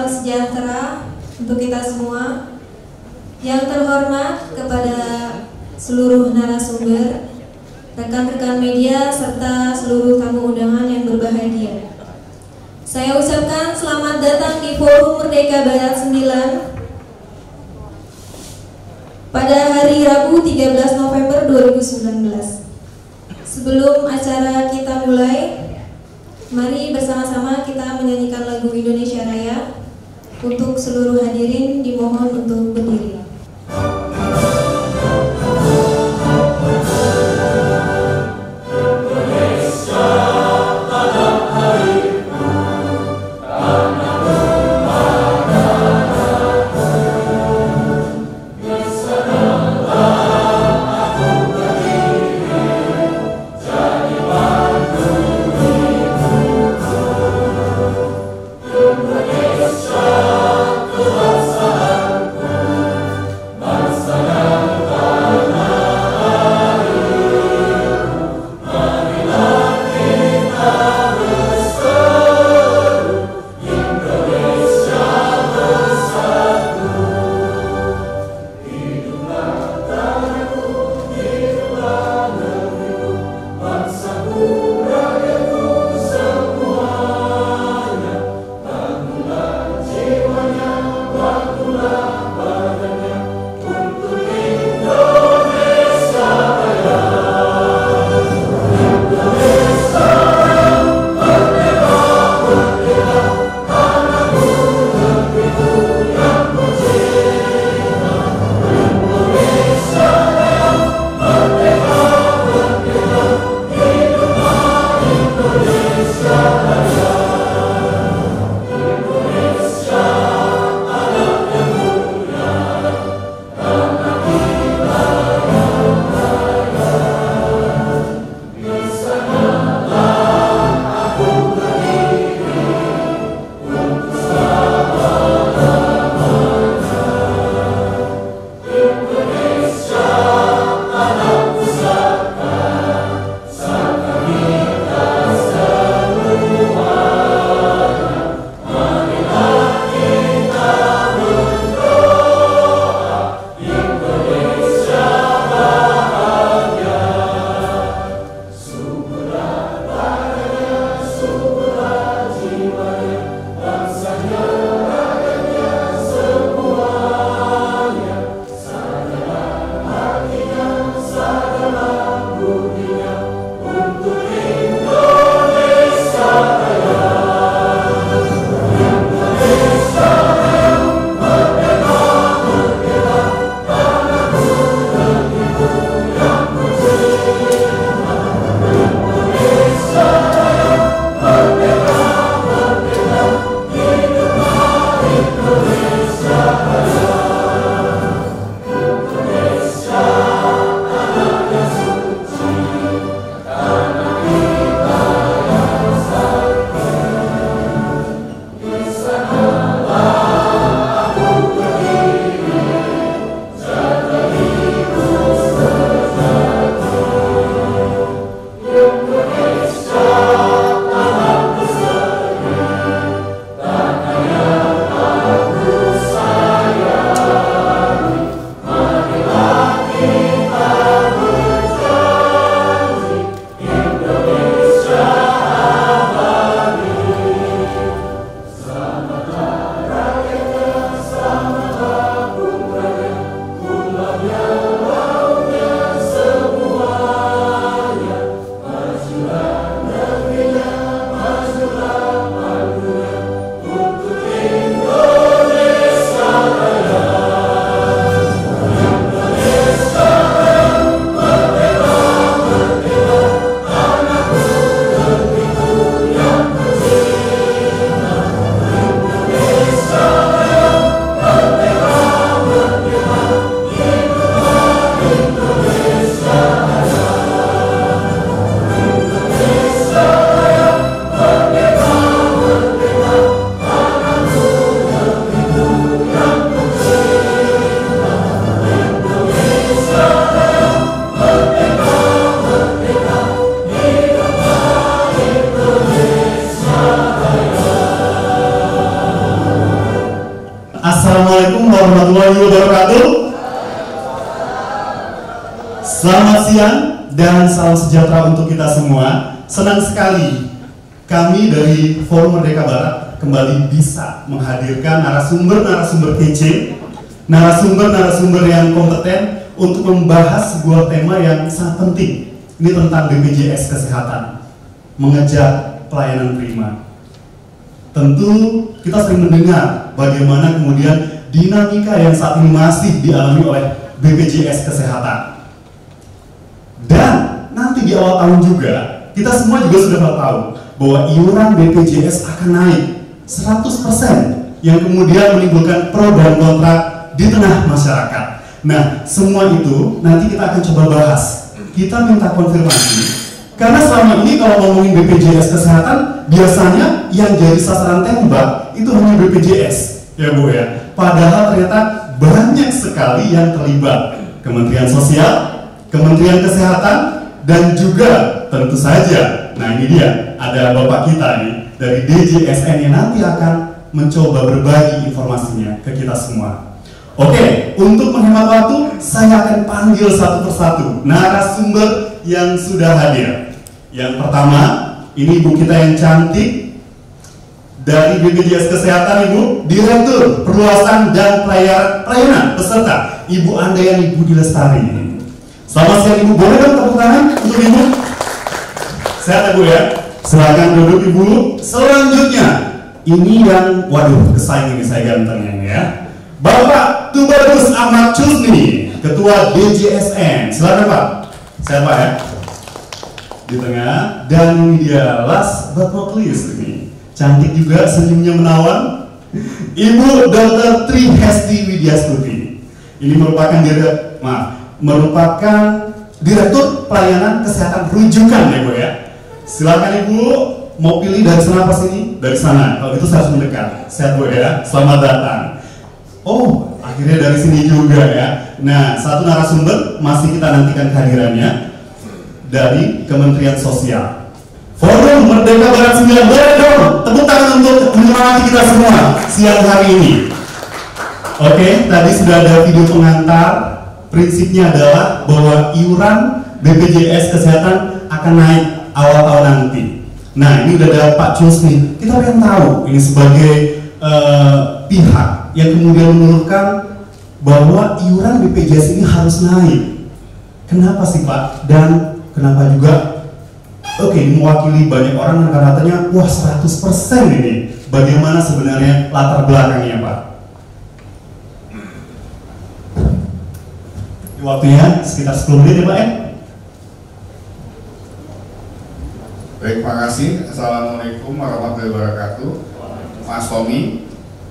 salam sejahtera untuk kita semua. Yang terhormat kepada seluruh narasumber, rekan-rekan media, serta seluruh tamu undangan yang berbahagia. Saya ucapkan selamat datang di Forum Merdeka Barat 9 pada hari Rabu 13 November 2019. Sebelum acara kita mulai, mari bersama-sama kita menyanyikan lagu Indonesia Raya. Untuk seluruh hadirin dimohon untuk berdiri. siang dan salam sejahtera untuk kita semua. Senang sekali kami dari Forum Merdeka Barat kembali bisa menghadirkan narasumber-narasumber kece, narasumber-narasumber yang kompeten untuk membahas sebuah tema yang sangat penting. Ini tentang BPJS Kesehatan, mengejar pelayanan prima. Tentu kita sering mendengar bagaimana kemudian dinamika yang saat ini masih dialami oleh BPJS Kesehatan. Dan nanti di awal tahun juga, kita semua juga sudah tahu bahwa iuran BPJS akan naik 100%, yang kemudian menimbulkan pro dan kontra di tengah masyarakat. Nah, semua itu nanti kita akan coba bahas. Kita minta konfirmasi, karena selama ini kalau ngomongin BPJS Kesehatan, biasanya yang jadi sasaran tembak itu hanya BPJS, ya Bu ya. Padahal ternyata banyak sekali yang terlibat. Kementerian Sosial, Kementerian Kesehatan, dan juga tentu saja, nah ini dia, ada Bapak kita nih dari DJSN yang nanti akan mencoba berbagi informasinya ke kita semua. Oke, untuk menghemat waktu, saya akan panggil satu persatu narasumber yang sudah hadir. Yang pertama, ini ibu kita yang cantik dari BPJS Kesehatan, Ibu Direktur Perluasan dan Pelayanan Peserta, Ibu Andayani Budi Lestari. Selamat siang Ibu, boleh dong tepuk tangan untuk Ibu? Sehat Bu ya? Silakan duduk Ibu. Selanjutnya, ini yang, waduh, kesaing ini saya gantengnya ini ya, Bapak Tubagus Ahmad Chusni, Ketua DJSN. Silakan Pak. Sehat Pak ya? Di tengah, dan ini dia last but not least ini, cantik juga, senyumnya menawan, Ibu Dr. Tri Hesti Widyastuti. Ini merupakan Direktur Pelayanan Kesehatan Rujukan ya Bu ya. Silakan Ibu, mau pilih dari sana apa sini? Dari sana. Kalau itu saya harus mendekat. Sehat Bu ya. Selamat datang. Oh, akhirnya dari sini juga ya. Nah, satu narasumber masih kita nantikan kehadirannya dari Kementerian Sosial. Forum Merdeka Barat 9, boleh dong tepuk tangan untuk menyemangati kita semua siang hari ini. Oke, tadi sudah ada video pengantar. Prinsipnya adalah bahwa iuran BPJS Kesehatan akan naik awal tahun nanti. Nah, ini udah ada Pak Chusni. Kita pengen tahu ini sebagai pihak yang kemudian menurunkan bahwa iuran BPJS ini harus naik. Kenapa sih Pak? Dan kenapa juga? Oke, ini mewakili banyak orang dan katanya, wah 100% ini. Bagaimana sebenarnya latar belakangnya Pak? Waktunya sekitar 10 menit ya Pak ya? Baik, terima kasih. Assalamualaikum warahmatullahi wabarakatuh. Mas Tommy,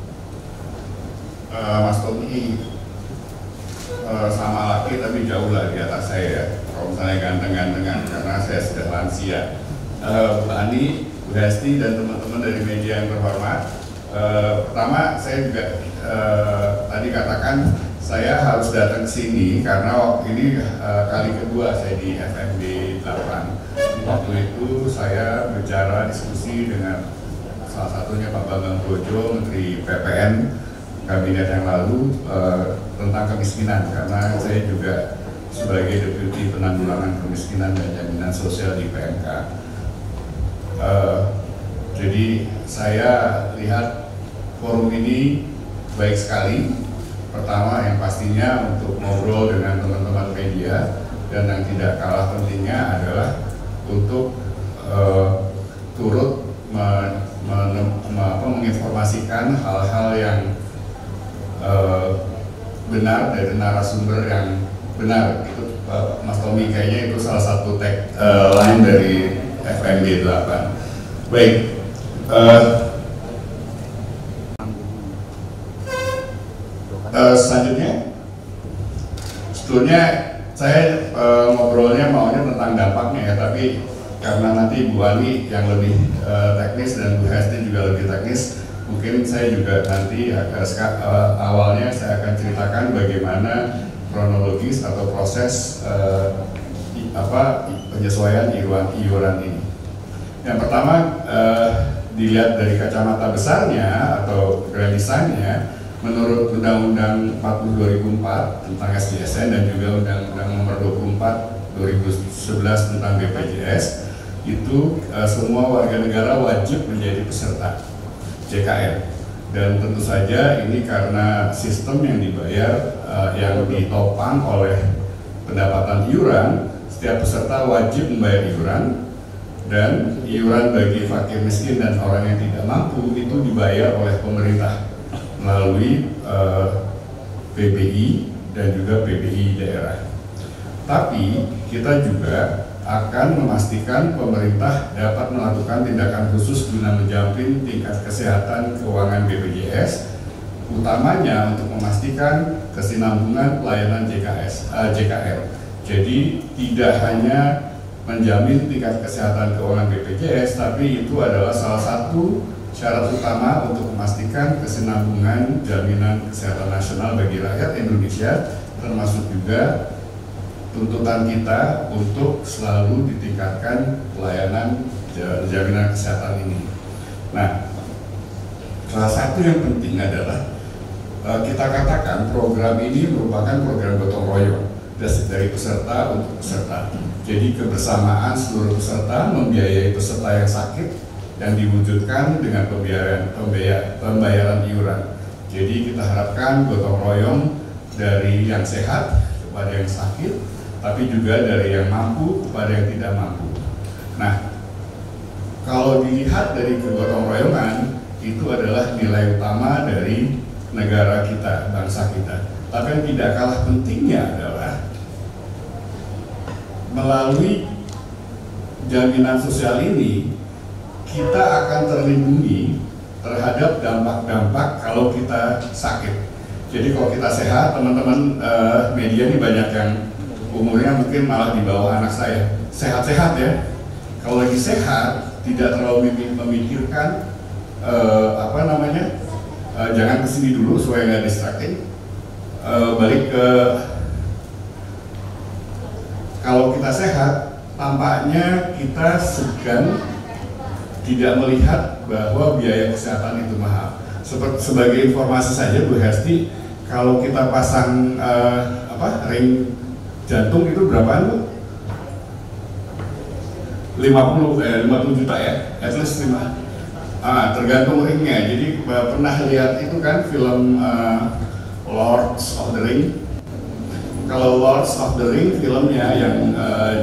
sama laki tapi jauh lah di atas saya ya. Kalau misalnya ganteng-gantengan karena saya sudah lansia. Bu Ani, Bu Hesti dan teman-teman dari media yang terhormat. Pertama saya juga tadi katakan saya harus datang ke sini karena waktu ini kali kedua saya di FMB 8. Waktu itu saya bicara diskusi dengan salah satunya Pak Bambang Brojo, Menteri PPN kabinet yang lalu tentang kemiskinan, karena saya juga sebagai Deputi Penanggulangan Kemiskinan dan Jaminan Sosial di PMK. Jadi saya lihat forum ini baik sekali. Pertama yang pastinya untuk ngobrol dengan teman-teman media, dan yang tidak kalah pentingnya adalah untuk turut menginformasikan hal-hal yang benar dari narasumber yang benar. Itu Mas Tommy kayaknya itu salah satu line dari FMB 8. Baik. Selanjutnya, sebetulnya saya ngobrolnya maunya tentang dampaknya ya, tapi karena nanti Bu Ani yang lebih teknis dan Bu Hesti juga lebih teknis, mungkin saya juga nanti awalnya saya akan ceritakan bagaimana kronologis atau proses penyesuaian iuran ini. Yang pertama, dilihat dari kacamata besarnya atau grand design-nya, menurut Undang-Undang 40 2004 tentang SDSN dan juga Undang-Undang Nomor 24 2011 tentang BPJS itu semua warga negara wajib menjadi peserta JKN. Dan tentu saja ini karena sistem yang dibayar yang ditopang oleh pendapatan iuran, setiap peserta wajib membayar iuran, dan iuran bagi fakir miskin dan orang yang tidak mampu itu dibayar oleh pemerintah melalui PBI dan juga PBI daerah. Tapi kita juga akan memastikan pemerintah dapat melakukan tindakan khusus guna menjamin tingkat kesehatan keuangan BPJS, utamanya untuk memastikan kesinambungan pelayanan JKR. Jadi tidak hanya menjamin tingkat kesehatan keuangan BPJS, tapi itu adalah salah satu syarat utama untuk memastikan kesinambungan jaminan kesehatan nasional bagi rakyat Indonesia, termasuk juga tuntutan kita untuk selalu ditingkatkan pelayanan jaminan kesehatan ini. Nah, salah satu yang penting adalah kita katakan program ini merupakan program gotong royong dari peserta untuk peserta. Jadi kebersamaan seluruh peserta membiayai peserta yang sakit yang diwujudkan dengan pembayaran iuran. Jadi kita harapkan gotong royong dari yang sehat kepada yang sakit, tapi juga dari yang mampu kepada yang tidak mampu. Nah, kalau dilihat dari kegotong royongan, itu adalah nilai utama dari negara kita, bangsa kita. Tapi yang tidak kalah pentingnya adalah melalui jaminan sosial ini, kita akan terlindungi terhadap dampak-dampak kalau kita sakit. Jadi kalau kita sehat, teman-teman media ini banyak yang umurnya mungkin malah di bawah anak saya. Sehat-sehat ya. Kalau lagi sehat, tidak terlalu memikirkan jangan kesini dulu supaya nggak distracting. Balik ke kalau kita sehat, tampaknya kita segan tidak melihat bahwa biaya kesehatan itu mahal. Sebagai informasi saja Bu Hesti, kalau kita pasang ring jantung itu berapaan Bu? 50 juta ya, at least 5. Tergantung ringnya. Jadi pernah lihat itu kan film Lords of the Ring. Kalau Lords of the Ring filmnya yang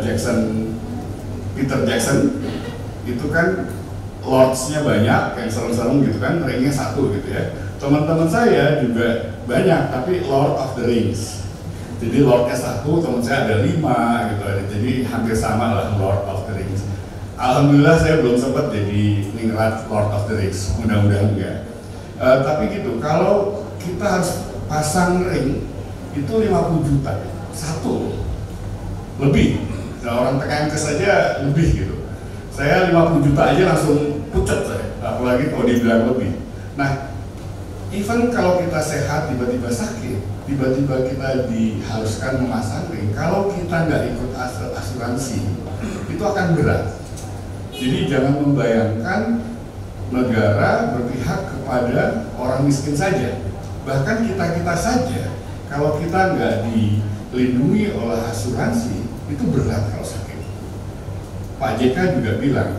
Peter Jackson itu kan Lords-nya banyak, yang serem-serem gitu kan, ringnya satu gitu ya. Teman-teman saya juga banyak, tapi Lord of the Rings. Jadi Lord-nya satu, teman saya ada 5 gitu. Jadi hampir sama lah Lord of the Rings. Alhamdulillah saya belum sempat jadi ningrat Lord of the Rings, mudah-mudahan enggak. Tapi gitu, kalau kita harus pasang ring itu 50 juta satu lebih. Nah, orang TKMKes saja lebih gitu. Saya 50 juta aja langsung pucat saya, apalagi kalau dibilang lebih. Nah, even kalau kita sehat tiba-tiba sakit, tiba-tiba kita diharuskan memasang ring, kalau kita nggak ikut asuransi, itu akan berat. Jadi jangan membayangkan negara berpihak kepada orang miskin saja. Bahkan kita saja, kalau kita nggak dilindungi oleh asuransi, itu berat kalau sakit. Pak JK juga bilang,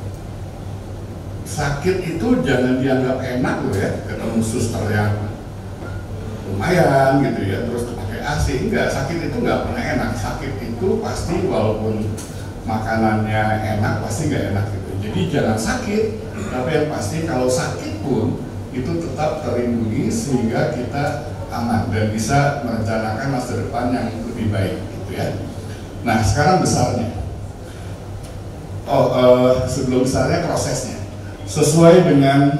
sakit itu jangan dianggap enak loh ya, ketemu suster yang lumayan gitu ya, terus pakai AC. Enggak, sakit itu nggak pernah enak. Sakit itu pasti walaupun makanannya enak, pasti nggak enak gitu. Jadi jangan sakit, tapi yang pasti kalau sakit pun itu tetap terlindungi sehingga kita aman dan bisa merencanakan masa depan yang lebih baik gitu ya. Nah sekarang besarnya. Sebelum besarnya prosesnya. Sesuai dengan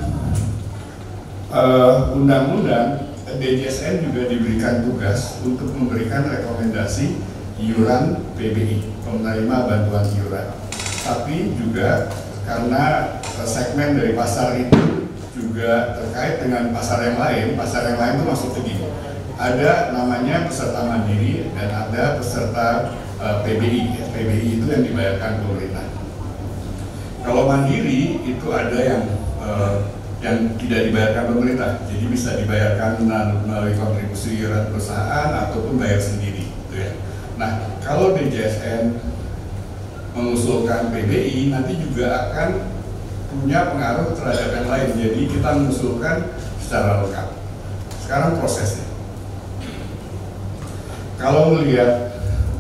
undang-undang, DJSN juga diberikan tugas untuk memberikan rekomendasi iuran PBI, penerima bantuan iuran. Tapi juga karena segmen dari pasar itu juga terkait dengan pasar yang lain itu masuk begini. Ada namanya peserta mandiri dan ada peserta PBI. PBI itu yang dibayarkan pemerintah. Kalau mandiri itu ada yang tidak dibayarkan pemerintah, jadi bisa dibayarkan melalui kontribusi iuran perusahaan ataupun bayar sendiri, gitu ya. Nah, kalau DJSN mengusulkan PBI, nanti juga akan punya pengaruh terhadap yang lain. Jadi kita mengusulkan secara lengkap. Sekarang prosesnya. Kalau melihat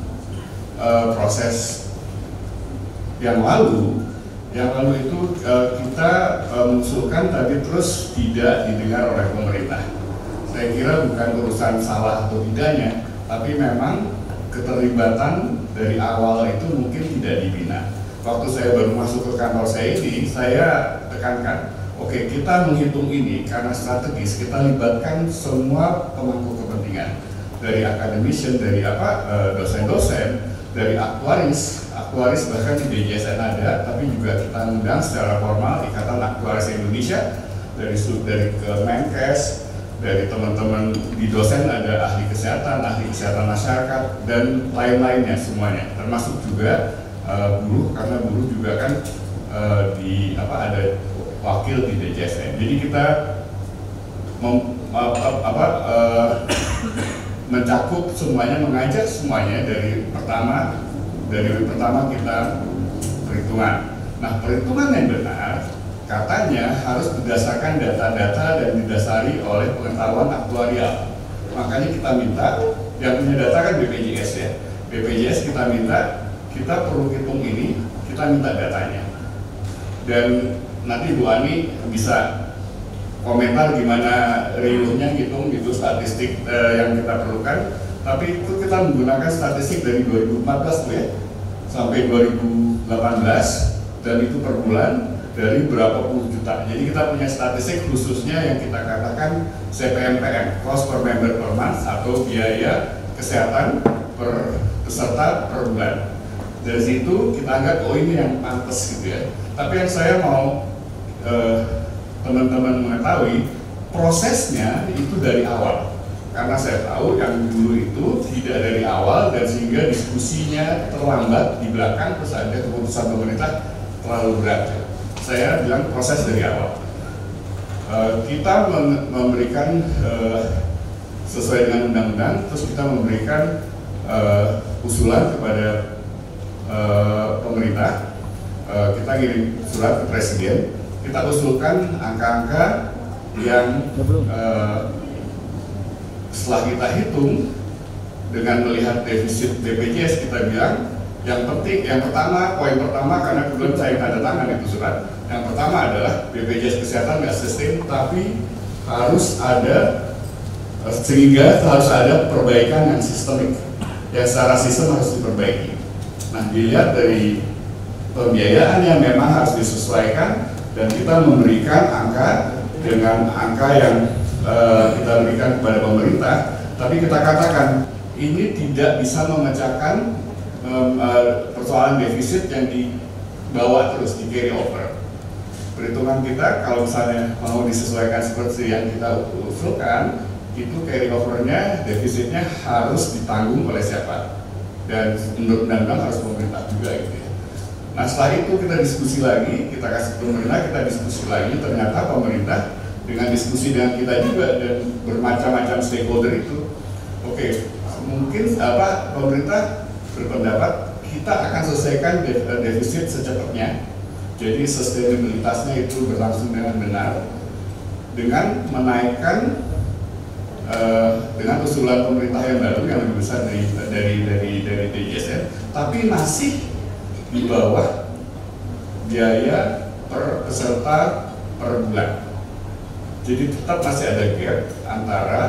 proses yang lalu itu kita mengusulkan tapi terus tidak didengar oleh pemerintah. Saya kira bukan urusan salah atau tidaknya, tapi memang keterlibatan dari awal itu mungkin tidak dibina. Waktu saya baru masuk ke kantor saya ini, saya tekankan, oke, kita menghitung ini karena strategis, kita libatkan semua pemangku kepentingan, dari academician, dari dosen-dosen, dari aktuaris bahkan di DJSN ada, tapi juga kita undang secara formal Ikatan Aktuaris Indonesia, dari Kemenkes, dari teman-teman di dosen ada ahli kesehatan masyarakat, dan lain-lainnya semuanya, termasuk juga buruh, karena buruh juga kan ada wakil di DJSN. Jadi kita mencakup semuanya, mengajak semuanya dari pertama kita perhitungan. Nah, perhitungan yang benar katanya harus berdasarkan data-data dan didasari oleh pengetahuan aktuarial. Makanya kita minta, yang punya data kan BPJS ya. BPJS kita minta, kita perlu hitung ini, kita minta datanya. Dan nanti Bu Ani bisa komentar gimana riuhnya hitung gitu statistik yang kita perlukan. Tapi itu kita menggunakan statistik dari 2014 tuh ya, sampai 2018, dan itu per bulan dari berapa puluh juta. Jadi kita punya statistik khususnya yang kita katakan CPMPM, cost per member per month, atau biaya kesehatan per peserta per bulan. Dari situ kita anggap, oh ini yang pantas gitu ya. Tapi yang saya mau teman-teman mengetahui prosesnya itu dari awal. Karena saya tahu yang dulu itu tidak dari awal, dan sehingga diskusinya terlambat di belakang, terus ada keputusan pemerintah terlalu berat. Saya bilang proses dari awal. Kita memberikan sesuai dengan undang-undang, terus kita memberikan usulan kepada pemerintah. Kita kirim surat ke Presiden, kita usulkan angka-angka yang setelah kita hitung dengan melihat defisit BPJS, kita bilang yang penting, poin pertama, karena kebetulan saya tanda tangan itu surat, yang pertama adalah BPJS Kesehatan nggak sustain, tapi harus ada perbaikan yang sistemik, yang secara sistem harus diperbaiki. Nah, dilihat dari pembiayaan yang memang harus disesuaikan, dan kita memberikan angka dengan angka yang kita berikan kepada pemerintah, tapi kita katakan ini tidak bisa memecahkan persoalan defisit yang dibawa terus, di carry over. Perhitungan kita kalau misalnya mau disesuaikan seperti yang kita usulkan, itu carry overnya, defisitnya harus ditanggung oleh siapa, dan menurut undang-undang harus pemerintah juga gitu ya. Nah, setelah itu kita diskusi lagi, kita kasih pemerintah, kita diskusi lagi, ternyata pemerintah dengan diskusi dengan kita juga dan bermacam-macam stakeholder itu, oke, mungkin pemerintah berpendapat kita akan selesaikan defisit secepatnya, jadi sustainabilitasnya itu berlangsung dengan benar, dengan menaikkan dengan usulan pemerintah yang baru yang lebih besar dari DJSN, tapi masih di bawah biaya per peserta per bulan. Jadi tetap masih ada gap antara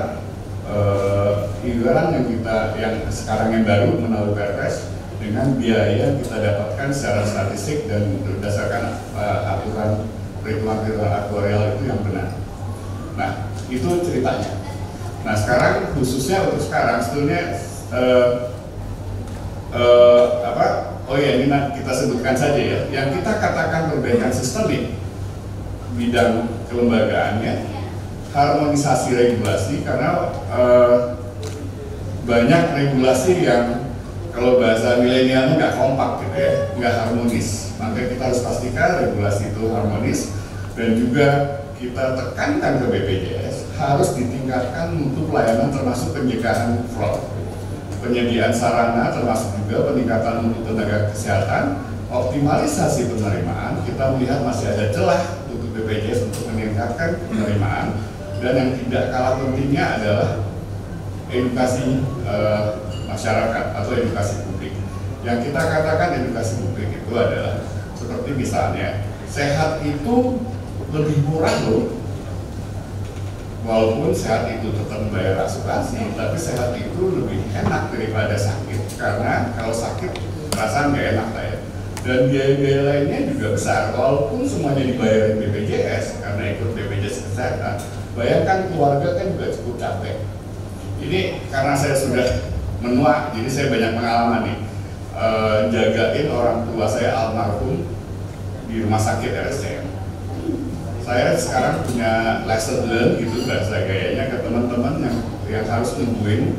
iuran yang sekarang yang baru melalui Perpres dengan biaya yang kita dapatkan secara statistik dan berdasarkan aturan perhitungan aktuarial itu yang benar. Nah, itu ceritanya. Nah, sekarang khususnya untuk sekarang sebetulnya ini kita sebutkan saja ya. Yang kita katakan perbaikan sistemik bidang kelembagaannya, harmonisasi regulasi, karena banyak regulasi yang kalau bahasa milenialnya nggak kompak gitu ya, nggak harmonis. Maka kita harus pastikan regulasi itu harmonis, dan juga kita tekankan ke BPJS harus ditingkatkan untuk pelayanan termasuk pencegahan fraud. penyediaan sarana termasuk juga peningkatan mutu tenaga kesehatan, optimalisasi penerimaan, kita melihat masih ada celah untuk BPJS untuk meningkatkan penerimaan, dan yang tidak kalah pentingnya adalah edukasi masyarakat atau edukasi publik. Yang kita katakan edukasi publik itu adalah seperti misalnya sehat itu lebih murah loh. Walaupun sehat itu tetap membayar asuransi, tapi sehat itu lebih enak daripada sakit, karena kalau sakit perasaan nggak enak lah ya. Dan biaya-biaya lainnya juga besar, walaupun semuanya dibayar BPJS karena ikut BPJS Kesehatan. Bayangkan keluarga kan juga cukup capek. Ini karena saya sudah menua, jadi saya banyak pengalaman nih. Jagain orang tua saya almarhum di rumah sakit RSCM. Saya sekarang punya lesson learn gitu bahasa gayanya ke teman-teman yang harus nungguin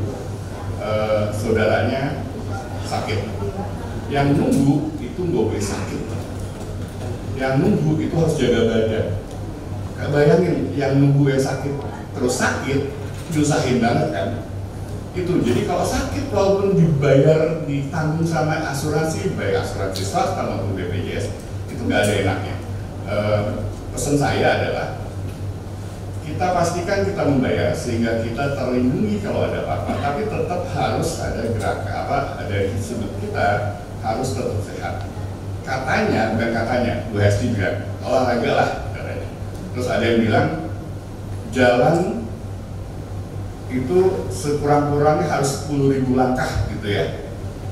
saudaranya sakit. Yang nunggu itu nggak boleh sakit. Yang nunggu itu harus jaga badan. Bayangin yang nunggu yang sakit terus sakit, nyusahin banget kan. Itu jadi kalau sakit walaupun dibayar ditanggung sama asuransi, baik asuransi swasta maupun BPJS, itu nggak ada enaknya. Pesan saya adalah kita pastikan kita membayar sehingga kita terlindungi kalau ada apa-apa, tapi tetap harus ada ada disebut kita harus tetap sehat. Katanya, bukan katanya, Bu Hesti bilang olahraga lah katanya. Terus ada yang bilang jalan itu sekurang-kurangnya harus 10.000 langkah gitu ya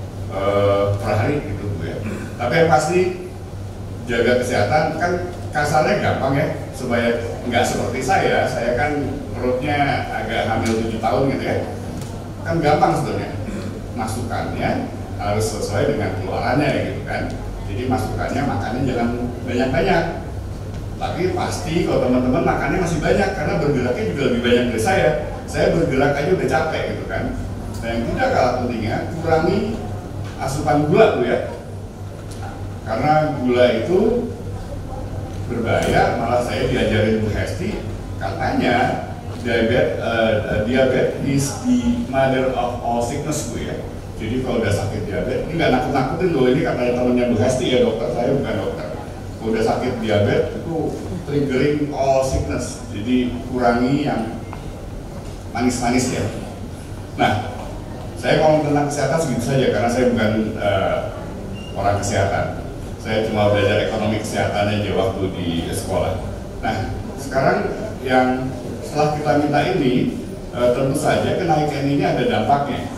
per hari gitu Bu ya. Tapi yang pasti jaga kesehatan kan kasarnya gampang ya, supaya nggak seperti saya kan perutnya agak hamil 7 tahun gitu ya, kan gampang sebetulnya. Masukannya harus sesuai dengan keluarannya gitu kan. Jadi masukannya makannya jangan banyak-banyak. Tapi pasti kalau teman-teman makannya masih banyak karena bergeraknya juga lebih banyak dari saya. Saya bergerak aja udah capek gitu kan. Dan yang tidak kalah pentingnya kurangi asupan gula Bu ya. Karena gula itu berbahaya, malah saya diajarin Bu Hesti katanya diabetes is the mother of all sickness Bu ya. Jadi kalau udah sakit diabetes, ini nggak nakut-nakutin loh, ini katanya temannya Bu Hesti ya, dokter, saya bukan dokter. Kalau udah sakit diabetes itu triggering all sickness, jadi kurangi yang manis-manis ya. Nah, saya ngomong tentang kesehatan segitu saja karena saya bukan orang kesehatan. Saya cuma belajar ekonomi kesehatan aja waktu di sekolah. Nah, sekarang yang setelah kita minta ini, tentu saja kenaikan ini ada dampaknya.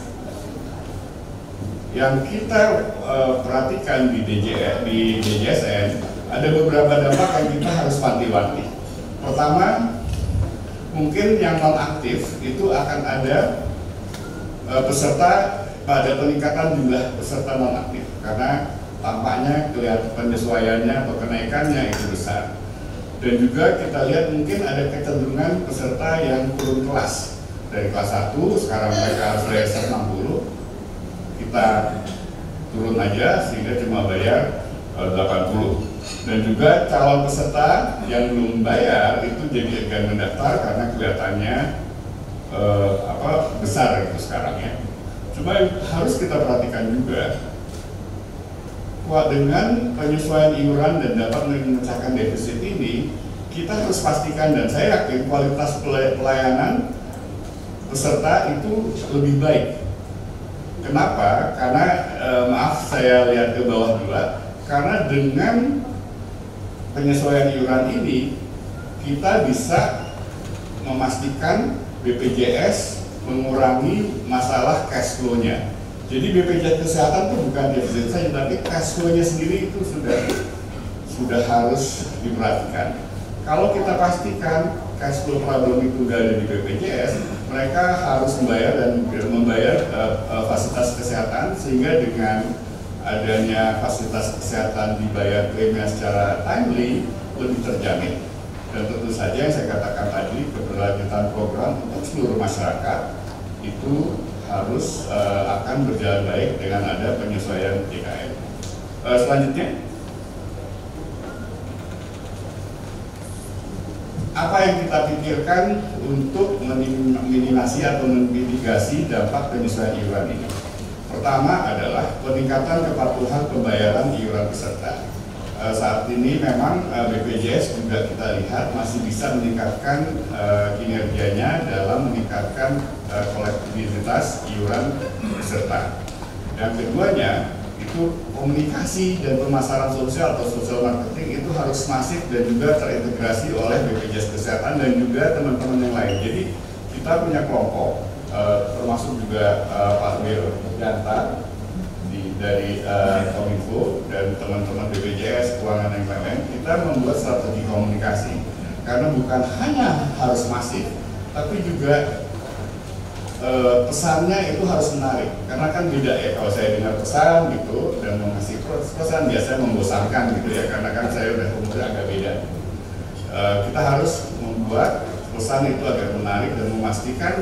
Yang kita perhatikan di DJSN, ada beberapa dampak yang kita harus wanti-wanti. Pertama, mungkin yang non-aktif itu akan ada peserta pada peningkatan jumlah peserta non-aktif karena tampaknya kelihatan penyesuaiannya atau kenaikannya itu besar. Dan juga kita lihat mungkin ada kecenderungan peserta yang turun kelas dari kelas 1, sekarang mereka harus bayar 60, kita turun aja sehingga cuma bayar 80. Dan juga calon peserta yang belum bayar itu jadi enggan mendaftar karena kelihatannya besar gitu sekarang ya. Cuma harus kita perhatikan juga dengan penyesuaian iuran dan dapat memecahkan defisit ini, kita harus pastikan dan saya yakin kualitas pelayanan peserta itu lebih baik. Kenapa? Karena maaf saya lihat ke bawah juga, karena dengan penyesuaian iuran ini kita bisa memastikan BPJS mengurangi masalah cash flow-nya. Jadi BPJS Kesehatan itu bukan defisit saja, tapi cash flow-nya sendiri itu sudah harus diperhatikan. Kalau kita pastikan cash flow problem itu nggak ada di BPJS, mereka harus membayar fasilitas kesehatan, sehingga dengan adanya fasilitas kesehatan dibayar klaimnya secara timely lebih terjamin. Dan tentu saja yang saya katakan tadi, keberlanjutan program untuk seluruh masyarakat itu harus akan berjalan baik dengan ada penyesuaian JKN. Selanjutnya, apa yang kita pikirkan untuk meminimasi atau memitigasi dampak penyesuaian iuran ini? Pertama adalah peningkatan kepatuhan pembayaran iuran peserta. Saat ini memang BPJS juga kita lihat masih bisa meningkatkan kinerjanya dalam meningkatkan kolektivitas iuran peserta. Yang keduanya itu komunikasi dan pemasaran sosial atau social marketing itu harus masif dan juga terintegrasi oleh BPJS Kesehatan dan juga teman-teman yang lain. Jadi kita punya kelompok termasuk juga Pak Wirjanta dari Kominfo dan teman-teman BPJS, keuangan yang lain, kita membuat strategi komunikasi karena bukan hanya harus masif, tapi juga pesannya itu harus menarik. Karena kan beda ya kalau saya dengar pesan gitu dan mengasih pesan biasanya membosankan gitu ya, karena kan saya udah umurnya agak beda. Kita harus membuat pesan itu agar menarik dan memastikan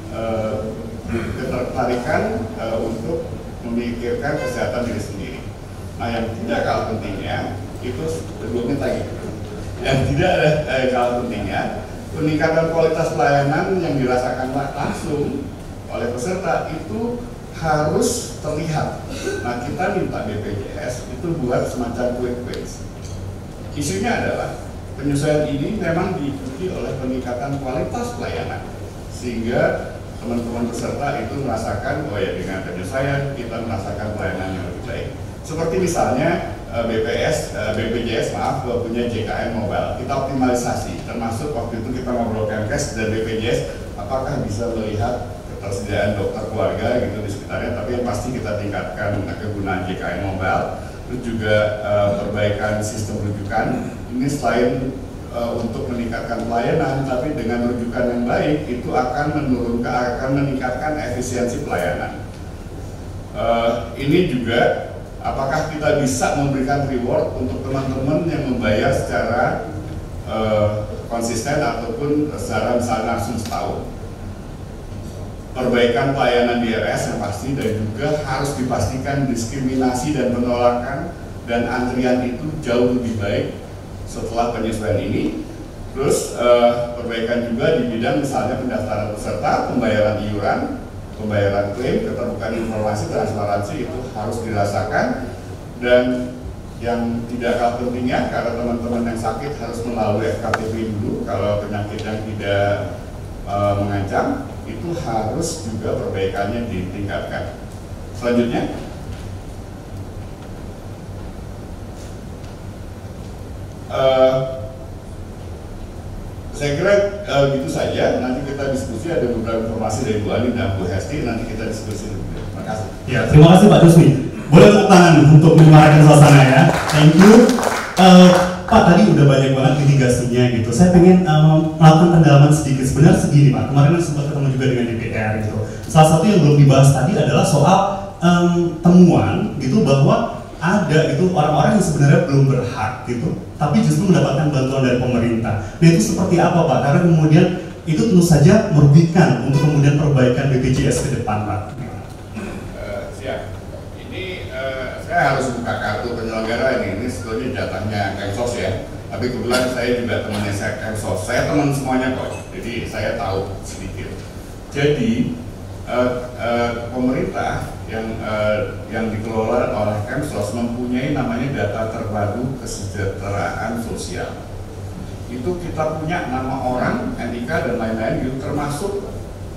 ketertarikan untuk memikirkan kesehatan diri sendiri. Nah, yang tidak kalah pentingnya itu 2 menit lagi. Yang tidak kalah pentingnya peningkatan kualitas pelayanan yang dirasakan langsung oleh peserta itu harus terlihat. Nah, kita minta BPJS itu buat semacam quick wins. Isunya adalah penyesuaian ini memang diikuti oleh peningkatan kualitas pelayanan sehingga teman-teman peserta itu merasakan, oh ya dengan penyesuaian kita merasakan pelayanan yang lebih baik. Seperti misalnya BPJS punya JKN Mobile, kita optimalisasi, termasuk waktu itu kita ngobrol Kemkes dan BPJS, apakah bisa melihat ketersediaan dokter keluarga gitu di sekitarnya, tapi yang pasti kita tingkatkan kegunaan JKN Mobile, terus juga perbaikan sistem rujukan. Ini selain untuk meningkatkan pelayanan, tapi dengan rujukan yang baik itu akan meningkatkan efisiensi pelayanan. Ini juga apakah kita bisa memberikan reward untuk teman-teman yang membayar secara konsisten ataupun secara misalnya langsung setahun. Perbaikan pelayanan DRS yang pasti dan juga harus dipastikan diskriminasi dan penolakan dan antrian itu jauh lebih baik setelah penyesuaian ini. Terus perbaikan juga di bidang misalnya pendaftaran peserta, pembayaran iuran, pembayaran klaim, keterbukaan informasi, transparansi itu harus dirasakan. Dan yang tidak kalah pentingnya, karena teman-teman yang sakit harus melalui FKTP dulu, kalau penyakit yang tidak mengancam, itu harus juga perbaikannya ditingkatkan. Selanjutnya, saya kira gitu saja. Nanti kita diskusi, ada beberapa informasi dari Bu Ani dan Bu Hesti, nanti kita diskusi lebih. Terima kasih. Ya, terima kasih Pak Jusmi. Boleh tepuk tangan untuk menyemarakan suasana ya. Thank you. Pak, tadi udah banyak banget mitigasinya gitu. Saya pengen melakukan pendalaman sedikit. Sebenarnya segini Pak, kemarin sempat ketemu juga dengan DPR gitu. Salah satu yang belum dibahas tadi adalah soal temuan gitu bahwa ada itu orang-orang yang sebenarnya belum berhak gitu, tapi justru mendapatkan bantuan dari pemerintah. Nah itu seperti apa Pak? Karena kemudian itu tentu saja merugikan untuk kemudian perbaikan BPJS ke depan Pak. Siap. Ini saya harus buka kartu penyelenggara ini sebetulnya jatahnya Kemsos ya. Tapi kebetulan saya juga temannya saya Kemsos. Saya teman semuanya kok, jadi saya tahu sedikit. Jadi pemerintah yang dikelola oleh Kemsos mempunyai namanya data terpadu kesejahteraan sosial. Itu kita punya nama orang, NIK dan lain-lain itu termasuk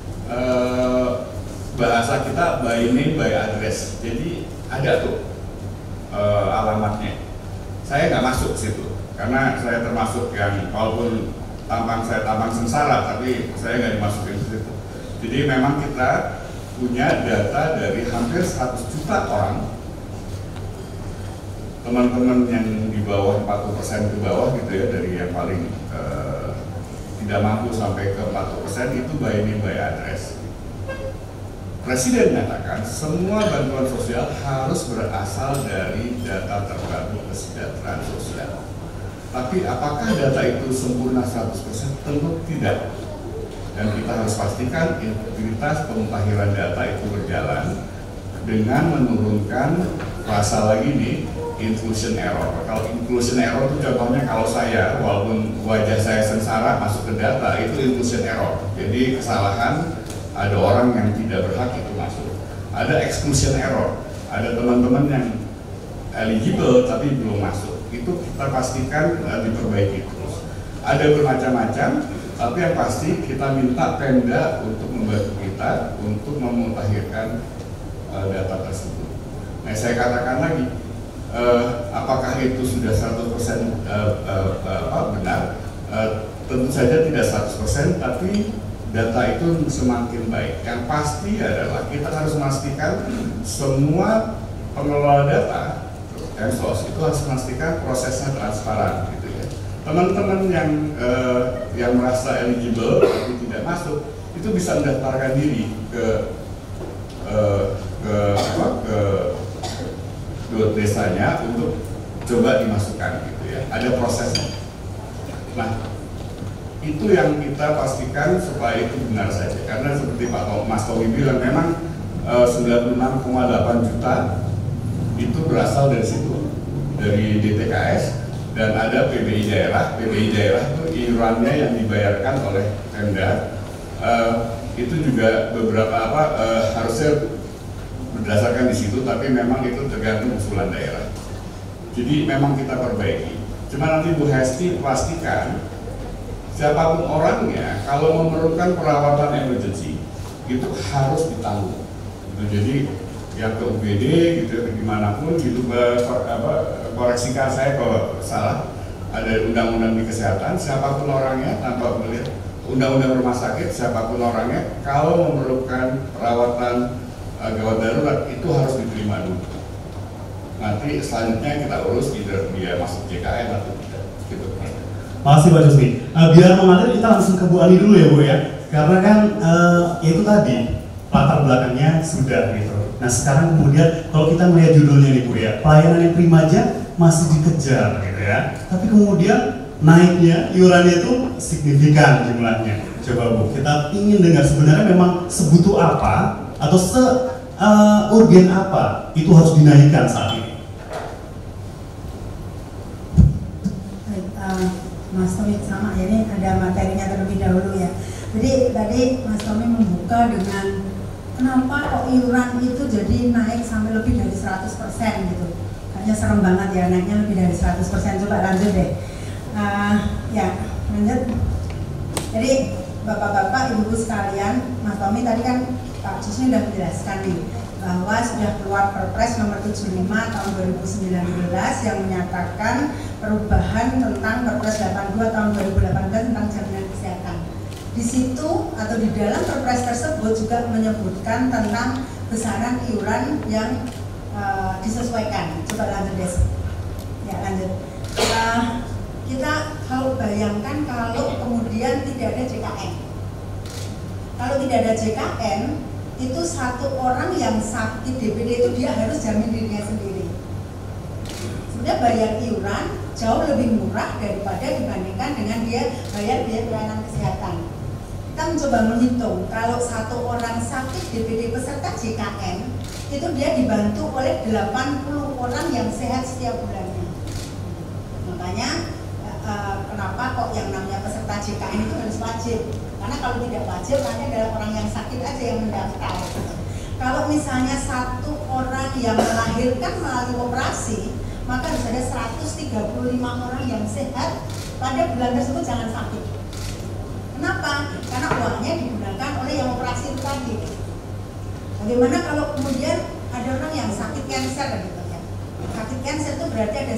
bahasa kita by name by address. Jadi ada tuh alamatnya. Saya nggak masuk situ karena saya termasuk yang walaupun saya tampang sengsara, tapi saya nggak dimasukin ke situ. Jadi memang kita punya data dari hampir 100 juta orang, teman-teman yang di bawah 40% ke bawah gitu ya, dari yang paling tidak mampu sampai ke 40% itu by name by address. Presiden menyatakan semua bantuan sosial harus berasal dari data terpadu kesejahteraan sosial. Tapi apakah data itu sempurna 100%? Tentu tidak. Dan kita harus pastikan integritas pemutahiran data itu berjalan dengan menurunkan rasa lagi nih inclusion error. Kalau inclusion error itu contohnya kalau saya, walaupun wajah saya sengsara masuk ke data, itu inclusion error. Jadi kesalahan ada orang yang tidak berhak itu masuk. ada exclusion error, ada teman-teman yang eligible tapi belum masuk, itu kita pastikan diperbaiki terus. Ada bermacam-macam, tapi yang pasti kita minta Pemda untuk membantu kita untuk memutakhirkan data tersebut. Nah, saya katakan lagi, apakah itu sudah 100% benar? Tentu saja tidak 100%, tapi data itu semakin baik. Yang pasti adalah kita harus memastikan semua pengelola data Mensos itu harus memastikan prosesnya transparan, gitu ya. Teman-teman yang merasa eligible tapi tidak masuk itu bisa mendaftarkan diri ke desanya untuk coba dimasukkan, gitu ya. Ada prosesnya. Nah, itu yang kita pastikan supaya itu benar saja, karena seperti Mas Tommy bilang, memang 96,8 juta itu berasal dari situ, dari DTKS, dan ada PBI daerah. PBI daerah itu iurannya yang dibayarkan oleh Pemda, itu juga beberapa harusnya berdasarkan di situ, tapi memang itu tergantung usulan daerah. Jadi memang kita perbaiki. Cuma nanti Bu Hesti pastikan siapapun orangnya, kalau memerlukan perawatan emergency itu harus ditanggung. Jadi yang ke UGD gitu, dimanapun gitu, koreksikan saya kalau salah. Ada undang-undang di kesehatan, siapapun orangnya tanpa melihat undang-undang rumah sakit, siapapun orangnya kalau memerlukan perawatan gawat darurat itu harus diterima dulu. Nanti selanjutnya kita urus dia masuk JKN atau tidak. Gitu. Makasih Pak Jusmi. Biar mengalir kita langsung ke Bu Ani dulu ya Bu ya. Karena kan itu tadi latar belakangnya sudah gitu. Nah sekarang kemudian kalau kita melihat judulnya nih Bu ya, pelayanan yang prima aja masih dikejar gitu ya. Tapi kemudian naiknya iurannya itu signifikan jumlahnya. Coba Bu, kita ingin dengar sebenarnya memang sebutuh apa atau urgen apa itu harus dinaikkan saat ini. Mas Tommy sama ya, ini ada materinya terlebih dahulu ya. Jadi tadi Mas Tommy membuka dengan kenapa kok iuran itu jadi naik sampai lebih dari 100% gitu. Kayaknya serem banget ya naiknya lebih dari 100%. Coba lanjut deh. Ya lanjut. Jadi Bapak-bapak, Ibu-ibu sekalian, Mas Tommy tadi kan Pak Jusmi sudah menjelaskan nih bahwa sudah keluar Perpres nomor 75 tahun 2019 yang menyatakan perubahan tentang Perpres 82 tahun 2018 tentang jaminan kesehatan. Di situ atau di dalam Perpres tersebut juga menyebutkan tentang besaran iuran yang disesuaikan. Coba lanjut Des. Ya lanjut. Kita kalau bayangkan kalau kemudian tidak ada JKN. Kalau tidak ada JKN, itu satu orang yang sakit DBD itu dia harus jamin dirinya sendiri. Sebenarnya bayar iuran jauh lebih murah daripada dibandingkan dengan dia bayar biaya pelayanan kesehatan. Kita mencoba menghitung kalau satu orang sakit DBD peserta JKN itu dia dibantu oleh 80 orang yang sehat setiap bulannya. Makanya kenapa kok yang namanya peserta JKN itu harus wajib? Karena kalau tidak wajib, hanya adalah orang yang sakit aja yang mendaftar. Kalau misalnya satu orang yang melahirkan melalui operasi, maka harus ada 135 orang yang sehat pada bulan tersebut jangan sakit. Kenapa? Karena uangnya digunakan oleh yang operasi itu tadi. Bagaimana kalau kemudian ada orang yang sakit kanker gitu ya? Sakit kanker itu berarti ada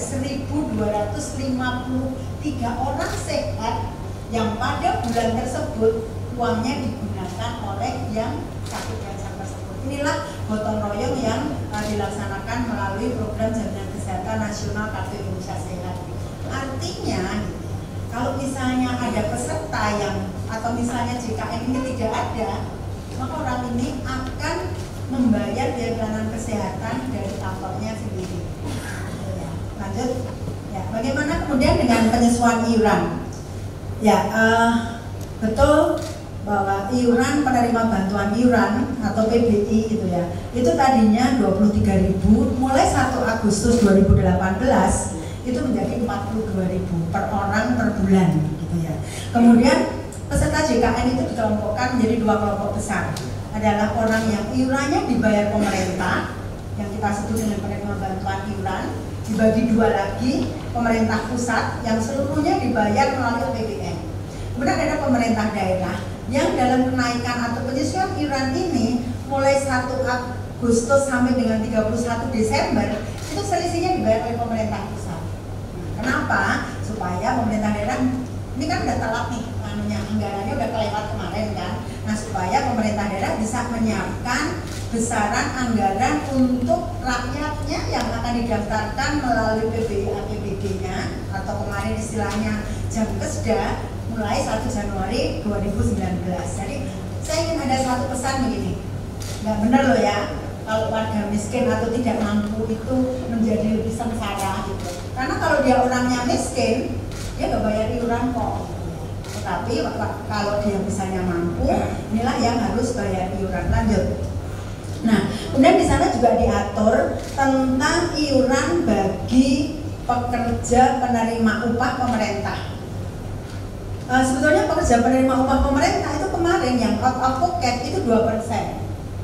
1.253 orang sehat yang pada bulan tersebut uangnya digunakan oleh yang sakit kanker tersebut. Inilah gotong royong yang dilaksanakan melalui program jaminan kesehatan nasional Kartu Indonesia Sehat. Artinya, kalau misalnya ada peserta yang atau misalnya JKN ini tidak ada, maka orang ini akan membayar biaya pelayanan kesehatan dari kantornya sendiri. Ya, lanjut. Ya, bagaimana kemudian dengan penyesuaian iuran? Ya, betul bahwa iuran penerima bantuan iuran atau PBI gitu ya, itu tadinya 23.000, mulai 1 Agustus 2018 itu menjadi 42.000 per orang per bulan gitu ya. Kemudian peserta JKN itu dikelompokkan menjadi 2 kelompok besar. adalah orang yang iurannya dibayar pemerintah, yang kita sebut dengan penerima bantuan iuran, dibagi dua lagi, pemerintah pusat yang seluruhnya dibayar melalui APBN. Kemudian ada pemerintah daerah yang dalam kenaikan atau penyesuaian iuran ini mulai 1 Agustus sampai dengan 31 Desember itu selisihnya dibayar oleh pemerintah pusat. Kenapa? Supaya pemerintah daerah ini kan udah telat nih, anggarannya udah kelewat kemarin kan. Nah, supaya pemerintah daerah bisa menyiapkan besaran anggaran untuk rakyatnya yang akan didaftarkan melalui PBI APBD-nya atau kemarin istilahnya Jamkesda mulai 1 Januari 2019. Jadi saya ingin ada satu pesan begini, nggak benar loh ya kalau warga miskin atau tidak mampu itu menjadi lebih sengsara gitu. Karena kalau dia orangnya miskin, dia nggak bayar iuran kok. Tetapi kalau dia misalnya mampu, inilah yang harus bayar iuran. Lanjut. Nah, kemudian di sana juga diatur tentang iuran bagi pekerja penerima upah pemerintah. Sebetulnya pekerja penerima upah pemerintah itu kemarin yang out of pocket itu 2%.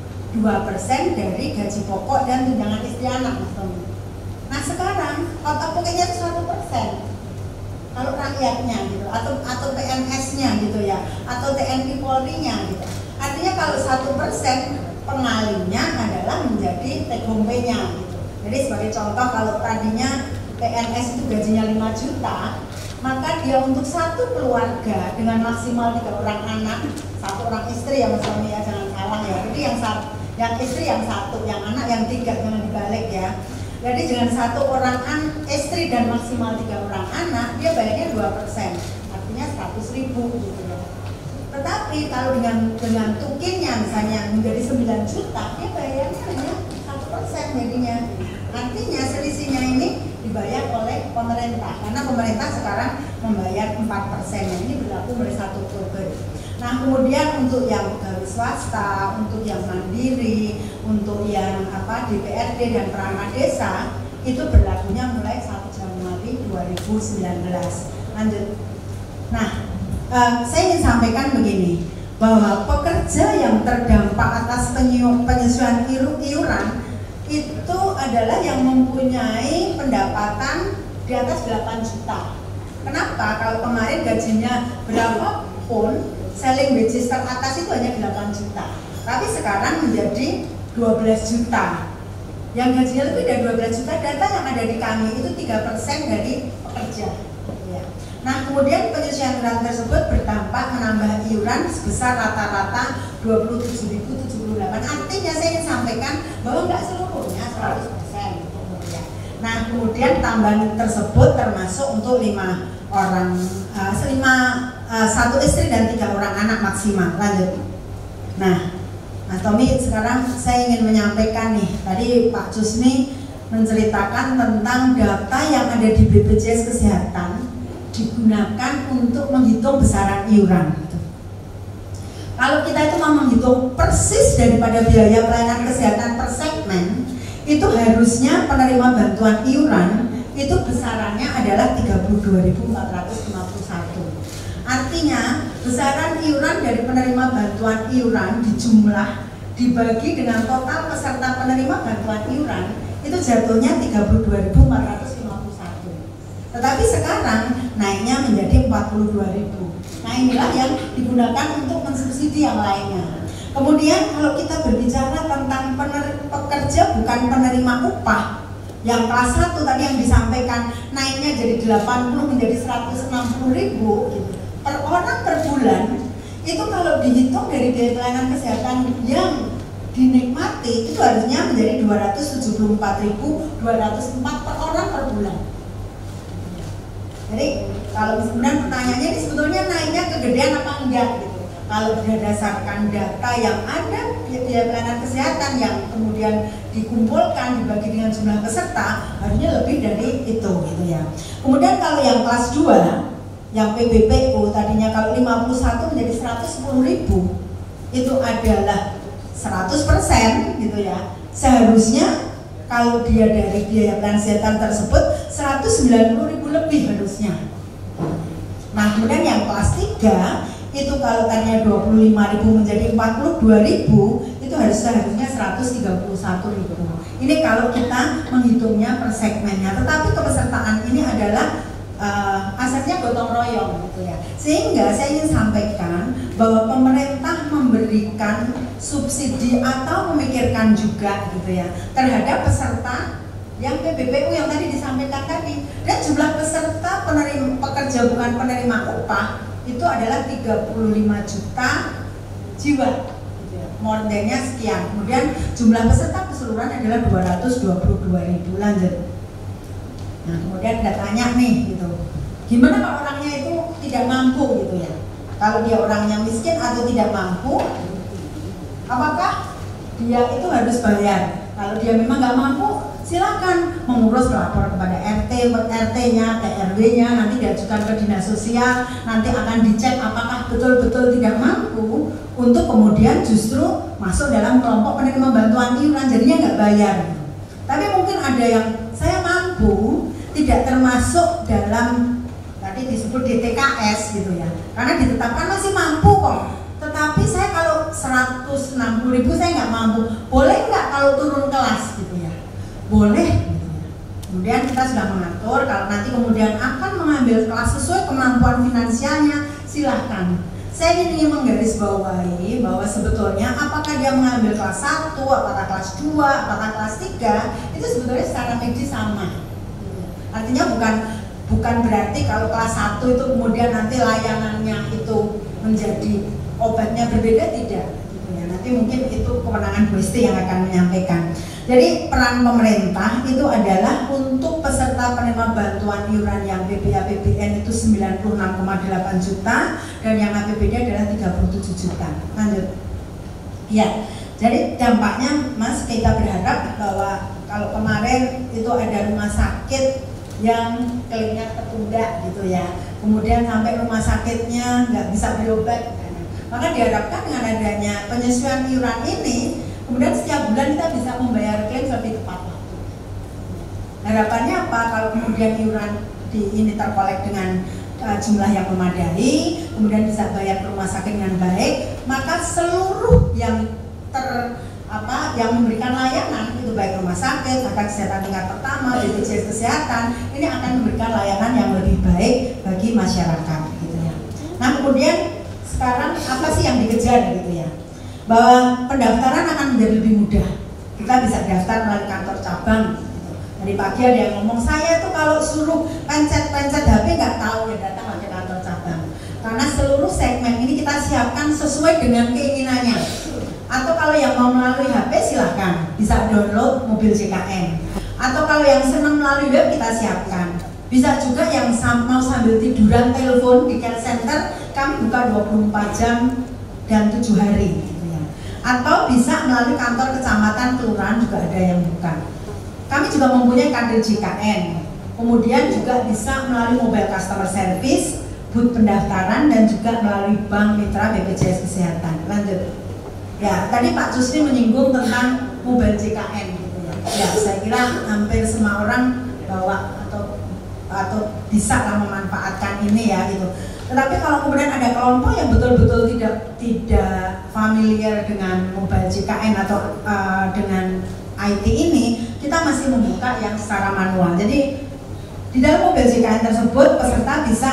2% dari gaji pokok dan tunjangan istri anak. Nah, sekarang out of pocketnya itu 1%. Kalau rakyatnya gitu, atau PNS-nya gitu ya, atau TNI Polri-nya gitu. Artinya kalau 1% pengalinya adalah menjadi take home pay-nya gitu. Jadi sebagai contoh, kalau tadinya PNS itu gajinya 5 juta, maka dia untuk satu keluarga dengan maksimal 3 orang anak, 1 orang istri ya Mas Tommy ya, jangan salah ya. Jadi yang istri yang 1, yang anak yang 3, jangan dibalik ya. Jadi dengan 1 orang istri dan maksimal 3 orang anak, dia bayarnya 2%, artinya 100.000 gitu ya. Tetapi kalau dengan tukinnya misalnya menjadi 9 juta, dia bayarnya hanya 1% jadinya. Artinya selisihnya ini dibayar oleh pemerintah, karena pemerintah sekarang membayar 4%, ini berlaku mulai 1 Oktober. Nah, kemudian untuk yang pegawai swasta, untuk yang mandiri, untuk yang DPRD dan perangkat desa itu berlakunya mulai 1 Januari 2019. Lanjut. Nah, saya ingin sampaikan begini, bahwa pekerja yang terdampak atas penyesuaian iuran itu adalah yang mempunyai pendapatan di atas 8 juta. Kenapa? Kalau kemarin gajinya berapapun, selling wages teratas itu hanya 8 juta. Tapi sekarang menjadi 12 juta. Yang gajinya lebih dari 12 juta, data yang ada di kami itu 3% dari pekerja. Ya. Nah, kemudian penyesuaian iuran tersebut berdampak menambah iuran sebesar rata-rata 27.078. Artinya saya ingin sampaikan bahwa nggak seluruhnya 100%. Ya. Nah, kemudian tambahan tersebut termasuk untuk 5 orang, 1 istri dan 3 orang anak maksimal. Lanjut. Nah, Mas Tommy, sekarang saya ingin menyampaikan nih, tadi Pak Jusni menceritakan tentang data yang ada di BPJS Kesehatan digunakan untuk menghitung besaran iuran. Kalau kita itu mau menghitung persis daripada biaya pelayanan kesehatan per segmen, itu harusnya penerima bantuan iuran itu besarannya adalah 32.451. Artinya besaran iuran dari penerima bantuan iuran dijumlah dibagi dengan total peserta penerima bantuan iuran itu jatuhnya 32.451. Tetapi sekarang naiknya menjadi 42.000. Nah, inilah yang digunakan untuk mensubsidi yang lainnya. Kemudian kalau kita berbicara tentang pekerja bukan penerima upah, yang kelas 1 tadi yang disampaikan naiknya jadi 80 menjadi 160.000 gitu. Per orang per bulan itu kalau dihitung dari biaya pelayanan kesehatan yang dinikmati itu harusnya menjadi 274.204 per orang per bulan. Jadi kalau kemudian pertanyaannya ini sebetulnya naiknya kegedean apa enggak gitu. Kalau berdasarkan data yang ada biaya pelayanan kesehatan yang kemudian dikumpulkan dibagi dengan jumlah peserta harusnya lebih dari itu gitu ya. Kemudian kalau yang kelas 2 yang PBPU tadinya kalau 51 menjadi 110.000 itu adalah 100% gitu ya. Seharusnya kalau dia dari biaya pelayanan kesehatan tersebut 190.000 lebih harusnya. Nah, kemudian yang kelas 3 itu kalau tadinya 25.000 menjadi 42.000, itu seharusnya 131.000. Ini kalau kita menghitungnya per segmennya. Tetapi kepesertaan ini adalah asetnya gotong royong gitu ya. Sehingga saya ingin sampaikan bahwa pemerintah memberikan subsidi atau memikirkan juga gitu ya terhadap peserta yang PBPU yang tadi disampaikan tadi. Dan jumlah peserta pekerja bukan penerima upah itu adalah 35 juta jiwa gitu ya. Mordennya sekian. Kemudian jumlah peserta keseluruhan adalah 222.000. Lanjut. Nah, kemudian ada tanya nih gitu, gimana kalau orangnya itu tidak mampu gitu ya? Kalau dia orangnya miskin atau tidak mampu, apakah dia itu harus bayar? Kalau dia memang nggak mampu, silakan mengurus lapor kepada RT-nya, ke RW-nya, nanti diajukan ke dinas sosial, nanti akan dicek apakah betul-betul tidak mampu untuk kemudian justru masuk dalam kelompok penerima bantuan iuran, jadinya nggak bayar. Tapi mungkin ada yang saya mampu, tidak termasuk dalam tadi disebut DTKS gitu ya, karena ditetapkan masih mampu kok, tetapi saya kalau 160.000 saya nggak mampu, boleh nggak kalau turun kelas gitu ya? Boleh gitu ya. Kemudian kita sudah mengatur kalau nanti kemudian akan mengambil kelas sesuai kemampuan finansialnya, silahkan. Saya ingin menggarisbawahi bahwa sebetulnya apakah dia mengambil kelas 1, apakah kelas 2, apakah kelas 3, itu sebetulnya secara medis sama. Artinya bukan berarti kalau kelas 1 itu kemudian nanti layanannya itu menjadi obatnya berbeda, tidak. Nanti mungkin itu kewenangan Bu Esti yang akan menyampaikan. Jadi peran pemerintah itu adalah untuk peserta penerima bantuan iuran yang BPA/BPN itu 96,8 juta dan yang APBD adalah 37 juta. Lanjut. Ya, jadi dampaknya Mas, kita berharap bahwa kalau kemarin itu ada rumah sakit yang klaimnya tertunda gitu ya, kemudian sampai rumah sakitnya nggak bisa berobat, maka diharapkan dengan adanya penyesuaian iuran ini, kemudian setiap bulan kita bisa membayar klaim lebih tepat waktu. Harapannya apa? Kalau kemudian iuran ini terkolek dengan jumlah yang memadai, kemudian bisa bayar ke rumah sakit dengan baik, maka seluruh yang yang memberikan layanan itu baik rumah sakit, bahkan kesehatan tingkat pertama, BPJS kesehatan, ini akan memberikan layanan yang lebih baik bagi masyarakat gitu ya. Nah, kemudian sekarang apa sih yang dikejar gitu ya? Bahwa pendaftaran akan menjadi lebih mudah. Kita bisa daftar melalui kantor cabang gitu. Dari pagi ada yang ngomong, saya tuh kalau suruh pencet HP nggak tahu, ya datang ke kantor cabang. Karena seluruh segmen ini kita siapkan sesuai dengan keinginannya. Atau kalau yang mau melalui HP silahkan bisa download mobil JKN. Atau kalau yang senang melalui web kita siapkan. Bisa juga yang mau sambil tiduran telepon di care center, kami buka 24 jam dan 7 hari gitu ya. Atau bisa melalui kantor kecamatan, kelurahan juga ada yang buka. Kami juga mempunyai kader JKN. Kemudian juga bisa melalui mobile customer service, booth pendaftaran, dan juga melalui bank mitra BPJS Kesehatan. Lanjut. Ya, tadi Pak Jusri menyinggung tentang mobile JKN gitu ya. Ya, saya kira hampir semua orang bawa atau bisa lah memanfaatkan ini ya gitu. Tetapi kalau kemudian ada kelompok yang betul-betul tidak familiar dengan mobile JKN atau dengan IT ini, kita masih membuka yang secara manual. Jadi di dalam mobile JKN tersebut peserta bisa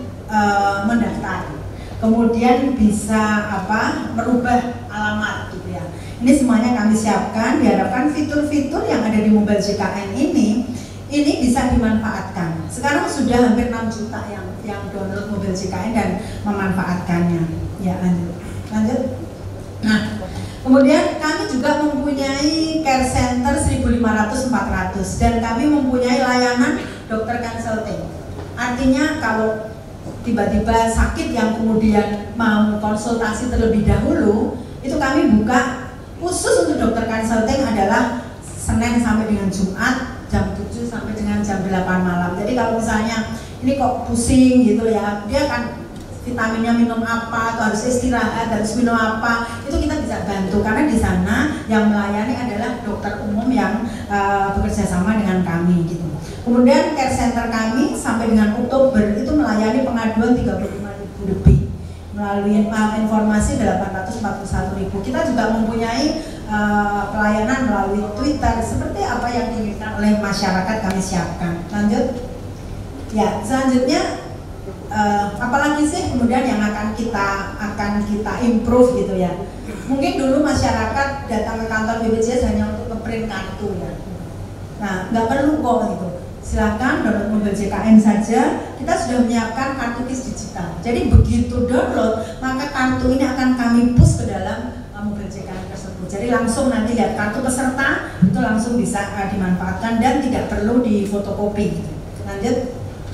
mendaftar, kemudian bisa merubah alamat gitu ya. Ini semuanya kami siapkan, diharapkan fitur-fitur yang ada di mobile JKN ini bisa dimanfaatkan. Sekarang sudah hampir 6 juta yang download mobil JKN dan memanfaatkannya. Ya, lanjut. Nah, kemudian kami juga mempunyai care center 1.500-400 dan kami mempunyai layanan dokter consulting. Artinya kalau tiba-tiba sakit yang kemudian mau konsultasi terlebih dahulu, itu kami buka khusus untuk dokter consulting adalah Senin sampai dengan Jumat jam 7 sampai dengan jam 8 malam. Jadi kalau misalnya ini kok pusing gitu ya, dia kan vitaminnya minum apa, atau harus istirahat, harus minum apa, itu kita bisa bantu karena di sana yang melayani adalah dokter umum yang bekerja sama dengan kami gitu. Kemudian care center kami sampai dengan Oktober itu melayani pengaduan 35.000 lebih. melalui informasi 841.000. Kita juga mempunyai pelayanan melalui Twitter, seperti apa yang diinginkan oleh masyarakat kami siapkan. Lanjut. Ya, selanjutnya apalagi sih kemudian yang akan kita improve gitu ya. Mungkin dulu masyarakat datang ke kantor BPJS hanya untuk ngeprint kartu ya. Nah, nggak perlu kok gitu. Silakan download mobil JKN saja. Kita sudah menyiapkan kartu KIS digital. Jadi begitu download, maka kartu ini akan kami push ke dalam mobil JKN tersebut. Jadi langsung nanti lihat kartu peserta itu langsung bisa dimanfaatkan dan tidak perlu difotokopi. Lanjut.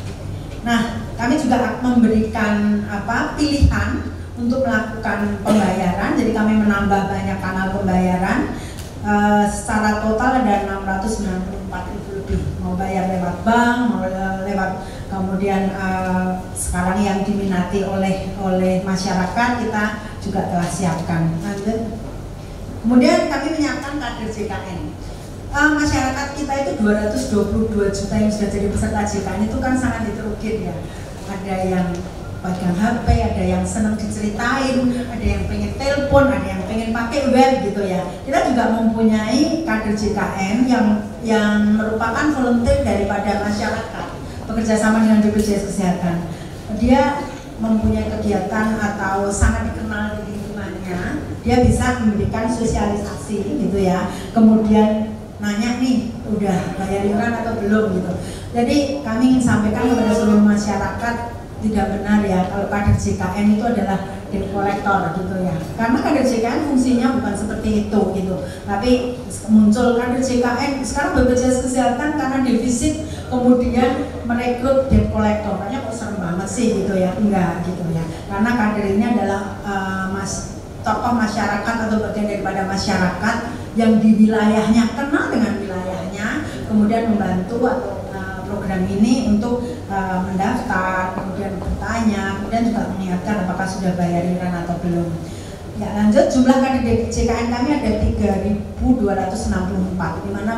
Nah, kami juga memberikan pilihan untuk melakukan pembayaran. Jadi kami menambah banyak kanal pembayaran. Secara total ada 694.000 lebih. Mau bayar lewat bank, mau lewat kemudian sekarang yang diminati oleh masyarakat kita juga telah siapkan. Lanjut. Kemudian kami menyiapkan kader JKN. Masyarakat kita itu 222 juta yang sudah jadi peserta JKN itu kan sangat heterogen ya. Ada yang pegang HP, ada yang senang diceritain, ada yang pengen telepon, ada yang pengen pakai web gitu ya. Kita juga mempunyai kader JKN yang merupakan volunteer daripada masyarakat, bekerja sama dengan BPJS Kesehatan. Dia mempunyai kegiatan atau sangat dikenal di lingkungannya, dia bisa memberikan sosialisasi gitu ya. Kemudian nanya nih, udah bayar iuran atau belum gitu. Jadi kami ingin sampaikan kepada seluruh masyarakat, tidak benar ya kalau kader JKN itu adalah debt collector gitu ya. Karena kader JKN fungsinya bukan seperti itu gitu. Tapi muncul kader JKN sekarang BPJS Kesehatan karena defisit kemudian merekrut debt collector. Makanya kok serem banget sih gitu ya. Enggak gitu ya. Karena kader ini adalah tokoh masyarakat atau bagian daripada masyarakat yang di wilayahnya kenal dengan wilayahnya, kemudian membantu atau program ini untuk mendaftar, kemudian bertanya, kemudian juga mengingatkan apakah sudah bayar iuran atau belum. Ya, lanjut, jumlah kader JKN kami ada 3.264, di mana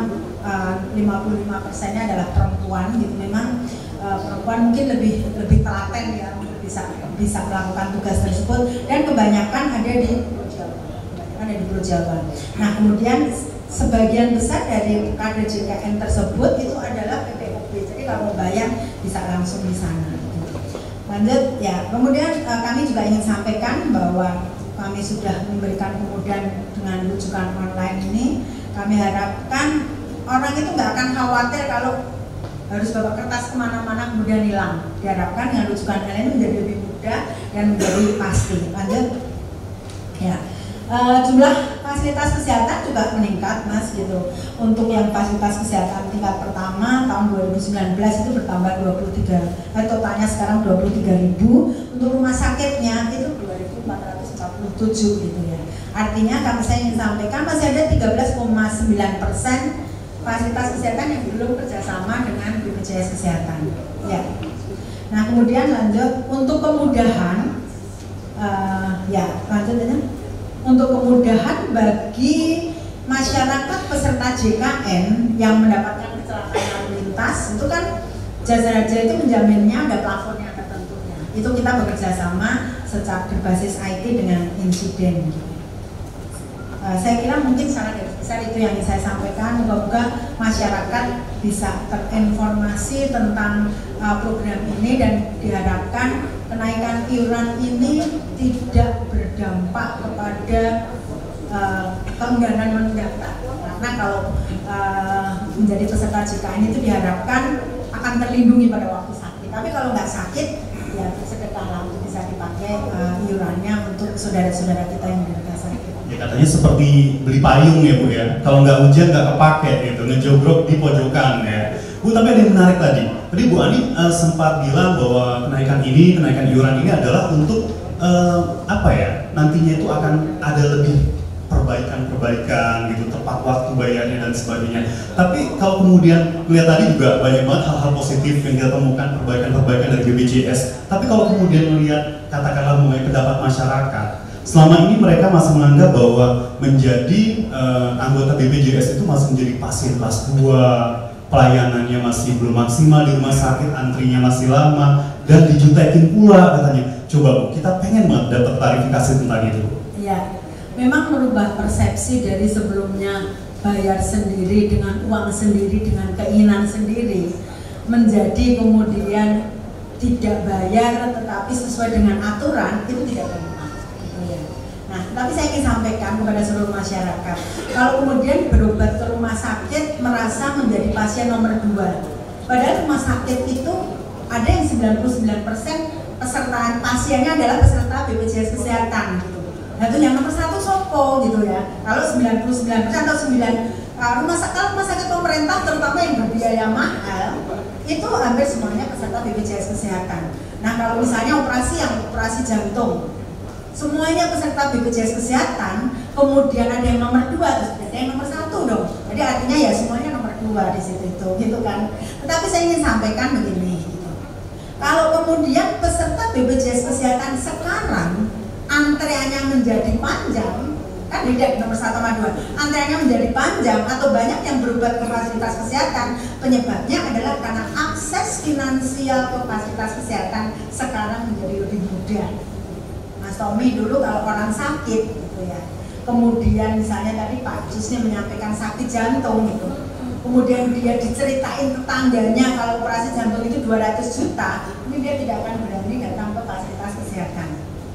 55%-nya adalah perempuan gitu. Memang perempuan mungkin lebih telaten ya, bisa melakukan tugas tersebut, dan kebanyakan ada di Pulau Jawa. Nah, kemudian sebagian besar dari kader JKN tersebut itu adalah PPOB. Jadi kalau mau bayar bisa langsung di sana. Lanjut ya. Kemudian kami juga ingin sampaikan bahwa kami sudah memberikan kemudahan dengan rujukan online ini. Kami harapkan orang itu nggak akan khawatir kalau harus bawa kertas kemana-mana kemudian hilang. Diharapkan dengan rujukan online menjadi lebih mudah dan menjadi pasti. Lanjut ya. Jumlah fasilitas kesehatan juga meningkat mas gitu. Untuk yang fasilitas kesehatan tingkat pertama tahun 2019 itu bertambah 23, totalnya sekarang 23.000. Untuk rumah sakitnya itu 2.447 gitu ya. Artinya saya ingin sampaikan masih ada 13,9% fasilitas kesehatan yang belum kerjasama dengan BPJS Kesehatan ya. Nah kemudian lanjut untuk kemudahan lanjutnya. Untuk kemudahan bagi masyarakat peserta JKN yang mendapatkan kecelakaan lalu lintas, itu kan jasa raja itu menjaminnya ada plafonnya tertentunya. Itu kita bekerja sama secara berbasis IT dengan insiden. Saya kira mungkin secara garis besar itu yang ingin saya sampaikan. Moga-moga masyarakat bisa terinformasi tentang program ini dan diharapkan kenaikan iuran ini tidak berdampak kepada keengganan mendaftar. Karena kalau menjadi peserta JKN itu diharapkan akan terlindungi pada waktu sakit. Tapi kalau nggak sakit, ya sedekahlah untuk bisa dipakai iurannya untuk saudara-saudara kita yang menderita sakit. Ya katanya seperti beli payung ya Bu ya. Kalau nggak hujan nggak kepake gitu, ngejogrok di pojokan ya. Bu, tapi ada yang menarik tadi. Tadi Bu Ani sempat bilang bahwa kenaikan iuran ini adalah untuk nantinya itu akan ada lebih perbaikan gitu, tepat waktu bayarnya dan sebagainya. Tapi kalau kemudian lihat tadi juga banyak banget hal-hal positif yang kita temukan, perbaikan dari BPJS. Tapi kalau kemudian melihat katakanlah mengenai pendapat masyarakat, selama ini mereka masih menganggap bahwa menjadi anggota BPJS itu masih menjadi pasien kelas 2, pelayanannya masih belum maksimal di rumah sakit, antrinya masih lama, dan dijutekin pula katanya. Coba Bu, kita pengen banget dapat klarifikasi tentang itu. Iya, memang merubah persepsi dari sebelumnya bayar sendiri dengan uang sendiri, dengan keinginan sendiri, menjadi kemudian tidak bayar tetapi sesuai dengan aturan, itu tidak gampang gitu ya. Nah, tapi saya ingin sampaikan kepada seluruh masyarakat, kalau kemudian berobat ke rumah sakit merasa menjadi pasien nomor 2, padahal rumah sakit itu ada yang 99% pesertaan pasiennya adalah peserta BPJS Kesehatan gitu. Nah, itu yang nomor 1 sopo gitu ya. Kalau 99% atau 9 rumah sakit pemerintah terutama yang berbiaya mahal itu hampir semuanya peserta BPJS Kesehatan. Nah, kalau misalnya operasi jantung, semuanya peserta BPJS Kesehatan, kemudian ada yang nomor 2, terus ada yang nomor 1 dong. Jadi artinya ya semuanya nomor 2 di situ itu, gitu kan. Tetapi saya ingin sampaikan begini, gitu. Kalau kemudian peserta BPJS Kesehatan sekarang antreannya menjadi panjang, kan beda nomor 1 sama 2, antreannya menjadi panjang atau banyak yang berobat ke fasilitas kesehatan, penyebabnya adalah karena akses finansial ke fasilitas kesehatan sekarang menjadi lebih mudah. Mas Tommy dulu kalau orang sakit gitu ya, kemudian misalnya tadi Pak Jusnya menyampaikan sakit jantung gitu, kemudian dia diceritain tetangganya kalau operasi jantung itu 200 juta, ini dia tidak akan berani datang ke fasilitas kesehatan.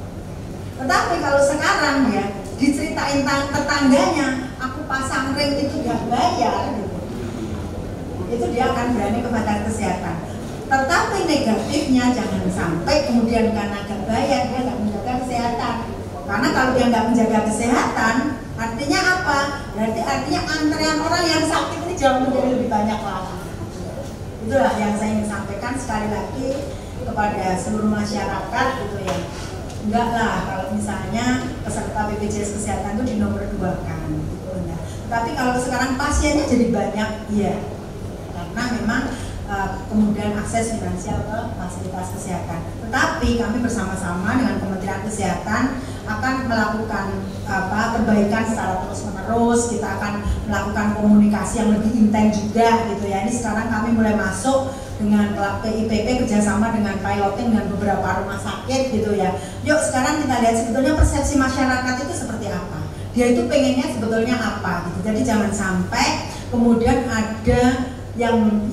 Tetapi kalau sekarang ya diceritain tetangganya, aku pasang ring itu gak bayar gitu, itu dia akan berani ke fasilitas kesehatan. Tetapi negatifnya jangan sampai kemudian karena gak bayar dia gak menjaga kesehatan. Karena kalau dia gak menjaga kesehatan, artinya apa? Berarti artinya antrean orang yang sakit ini jauh menjadi lebih banyak lagi. Itulah yang saya ingin sampaikan sekali lagi kepada seluruh masyarakat gitu ya. Enggak lah kalau misalnya peserta BPJS Kesehatan itu di nomor 2 kan gitu ya. Tapi kalau sekarang pasiennya jadi banyak, iya. Karena memang kemudian akses finansial ke fasilitas kesehatan. Tetapi kami bersama-sama dengan Kementerian Kesehatan akan melakukan perbaikan secara terus-menerus. Kita akan melakukan komunikasi yang lebih intens juga gitu ya. Ini sekarang kami mulai masuk dengan PIPP kerjasama dengan piloting dengan beberapa rumah sakit gitu ya. Yuk sekarang kita lihat sebetulnya persepsi masyarakat itu seperti apa. Dia itu pengennya sebetulnya apa gitu. Jadi jangan sampai kemudian ada yang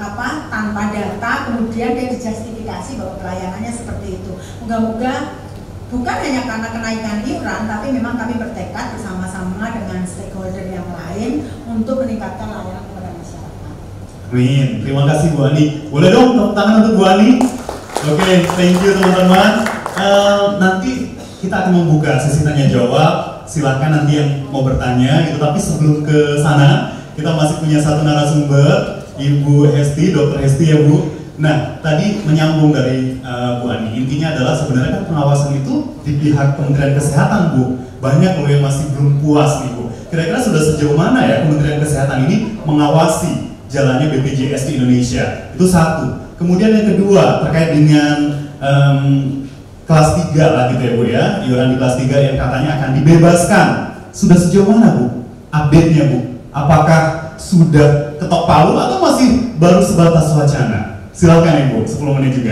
tanpa data kemudian dia dijustifikasi bahwa pelayanannya seperti itu. Moga-moga bukan hanya karena kenaikan iuran, tapi memang kami bertekad bersama-sama dengan stakeholder yang lain untuk meningkatkan layanan kepada masyarakat. Amin. Terima kasih Bu Ani. Boleh dong tepuk tangan untuk Bu Ani. Oke, thank you teman-teman. Nanti kita akan membuka sesi tanya jawab. Silakan nanti yang mau bertanya gitu. Tapi sebelum ke sana, kita masih punya satu narasumber, Ibu Hesti, Dr. Hesti ya Bu. Nah, tadi menyambung dari Bu Ani, intinya adalah sebenarnya kan pengawasan itu di pihak Kementerian Kesehatan Bu. Banyak loh yang masih belum puas nih Bu. Kira-kira sudah sejauh mana ya Kementerian Kesehatan ini mengawasi jalannya BPJS di Indonesia? Itu satu. Kemudian yang kedua terkait dengan kelas 3 lah gitu ya Bu ya, iuran di kelas 3 yang katanya akan dibebaskan. Sudah sejauh mana Bu update-nya Bu? Apakah sudah ketok palu atau masih baru sebatas wacana? Silakan Ibu, 10 menit juga.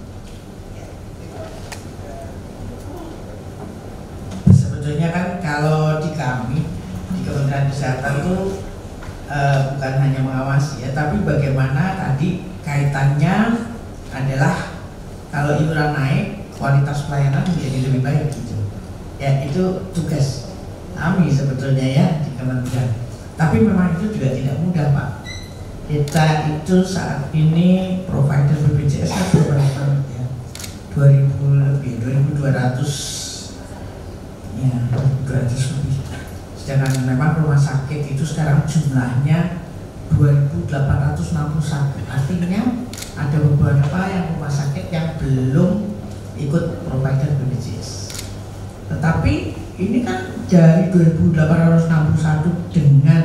Sebetulnya kan kalau di kami, di Kementerian Kesehatan itu bukan hanya mengawasi ya, tapi bagaimana tadi kaitannya adalah kalau iuran naik, kualitas pelayanan menjadi lebih baik gitu. Ya itu tugas kami sebetulnya ya di Kementerian. Tapi memang itu juga tidak mudah Pak. Kita itu saat ini provider BPJS kan berapa ya? 2000 lebih, 2200 ya, 200 lebih. Sedangkan memang rumah sakit itu sekarang jumlahnya 2861. Artinya ada beberapa yang rumah sakit yang belum ikut provider BPJS. Tetapi ini kan dari 2861 dengan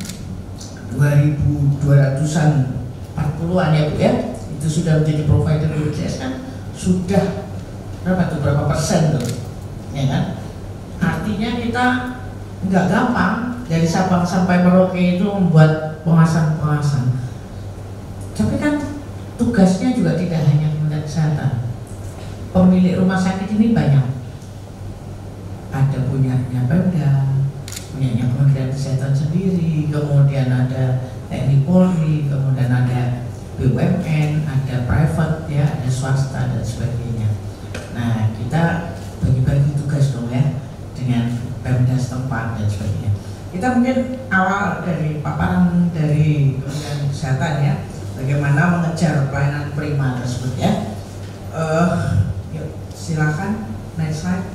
2200-an 40-an ya Bu ya, itu sudah menjadi provider BPJS kan sudah berapa persen tuh ya kan. Artinya kita nggak gampang dari Sabang sampai Merauke itu membuat pengawasan. Tapi kan tugasnya juga tidak hanya Kementerian Kesehatan, pemilik rumah sakit ini banyak. Ada punyanya Pemda, punyanya Kementerian Kesehatan sendiri, kemudian ada TNI Polri, kemudian ada BUMN, ada private, ya, ada swasta dan sebagainya. Nah, kita bagi-bagi tugas dong ya dengan Pemda setempat dan sebagainya. Kita mungkin awal dari paparan dari Kementerian Kesehatan ya, bagaimana mengejar pelayanan prima tersebut ya. Yuk, silakan next slide.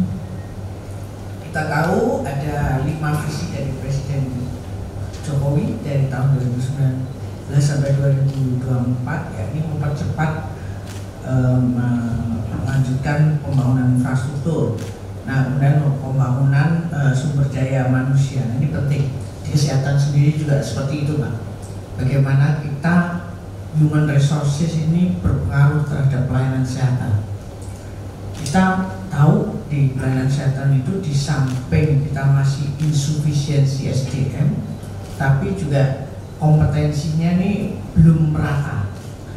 Kita tahu ada 5 visi dari Presiden Jokowi dari tahun 2019 sampai 2024, yakni mempercepat melanjutkan pembangunan infrastruktur. Nah, kemudian pembangunan sumber daya manusia. Nah, ini penting. Di kesehatan sendiri juga seperti itu, Pak. Bagaimana kita human resources ini berpengaruh terhadap pelayanan kesehatan. Kita tahu di pelayanan kesehatan itu di samping kita masih insufisiensi SDM, tapi juga kompetensinya nih belum merata.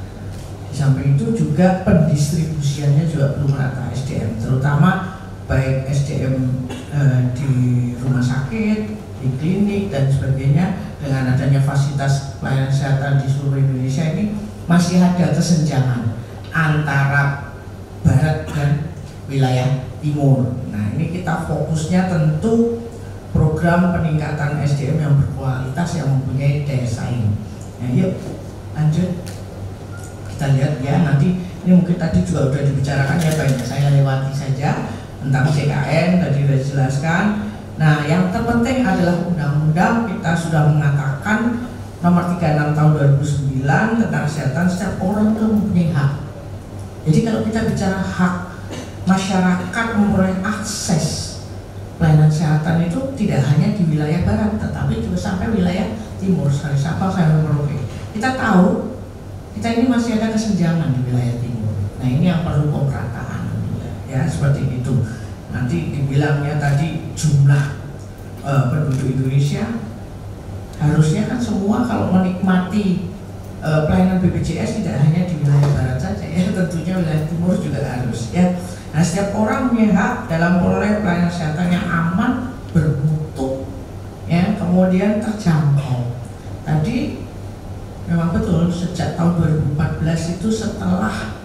Di samping itu juga pendistribusiannya juga belum merata SDM, terutama baik SDM di rumah sakit, di klinik dan sebagainya. Dengan adanya fasilitas pelayanan kesehatan di seluruh Indonesia ini masih ada kesenjangan antara barat dan wilayah timur. Nah, ini kita fokusnya tentu program peningkatan SDM yang berkualitas yang mempunyai daya saing. Nah, yuk lanjut. Kita lihat ya, nanti ini mungkin tadi juga sudah dibicarakan ya, banyak saya lewati saja tentang CKN tadi sudah dijelaskan. Nah, yang terpenting adalah undang-undang kita sudah mengatakan nomor 36 tahun 2009 tentang kesehatan, setiap orang itu mempunyai hak. Jadi kalau kita bicara hak masyarakat memperoleh akses pelayanan kesehatan itu tidak hanya di wilayah barat, tetapi juga sampai wilayah timur, dari Sabang sampai Merauke. Kita tahu kita ini masih ada kesenjangan di wilayah timur. Nah, ini yang perlu pemerataan ya, seperti itu. Nanti dibilangnya tadi jumlah penduduk Indonesia harusnya kan semua kalau menikmati pelayanan BPJS tidak hanya di wilayah barat saja ya, tentunya wilayah timur juga harus ya. Nah, setiap orang punya hak dalam memperoleh pelayanan kesehatan yang aman, bermutu, ya, kemudian terjangkau. Tadi memang betul sejak tahun 2014 itu setelah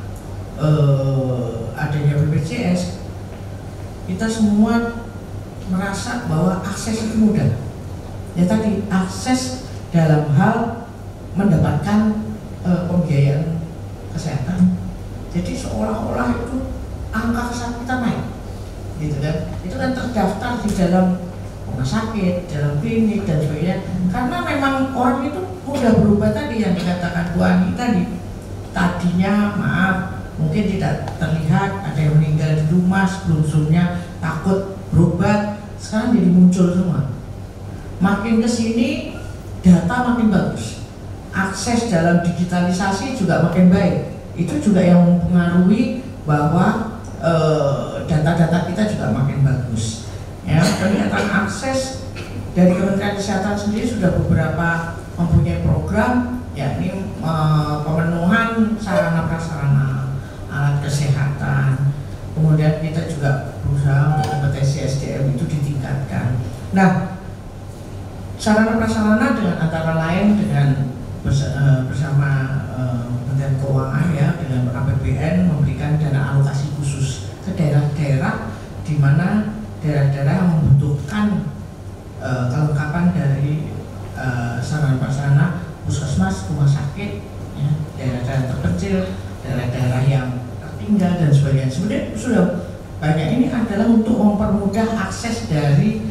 adanya BPJS, kita semua merasa bahwa akses itu mudah. Ya tadi akses dalam hal mendapatkan pembiayaan kesehatan. Jadi seolah-olah itu angka kesakitan naik, gitu kan? Itu kan terdaftar di dalam rumah sakit, dalam klinik dan sebagainya. Karena memang orang itu mudah berubah tadi yang dikatakan Bu Ani tadi. Tadinya maaf mungkin tidak terlihat, ada yang meninggal di rumah sebelum-sebelumnya takut berobat, sekarang jadi muncul semua. Makin kesini data makin bagus, akses dalam digitalisasi juga makin baik. Itu juga yang mempengaruhi bahwa data-data kita juga makin bagus. Ya, peningkatan akses dari Kementerian Kesehatan sendiri sudah beberapa mempunyai program, yakni pemenuhan sarana prasarana alat kesehatan. Kemudian kita juga berusaha untuk kompetensi SDM itu ditingkatkan. Nah, sarana prasarana dengan antara lain dengan bersama Kementerian Keuangan ya, dengan APBN memberikan dana alokasi khusus ke daerah-daerah di mana daerah-daerah yang membutuhkan kelengkapan dari sarana prasarana puskesmas, rumah sakit, ya, daerah-daerah terpencil, daerah-daerah yang tertinggal dan sebagainya. Sebenarnya sudah banyak. Ini adalah untuk mempermudah akses dari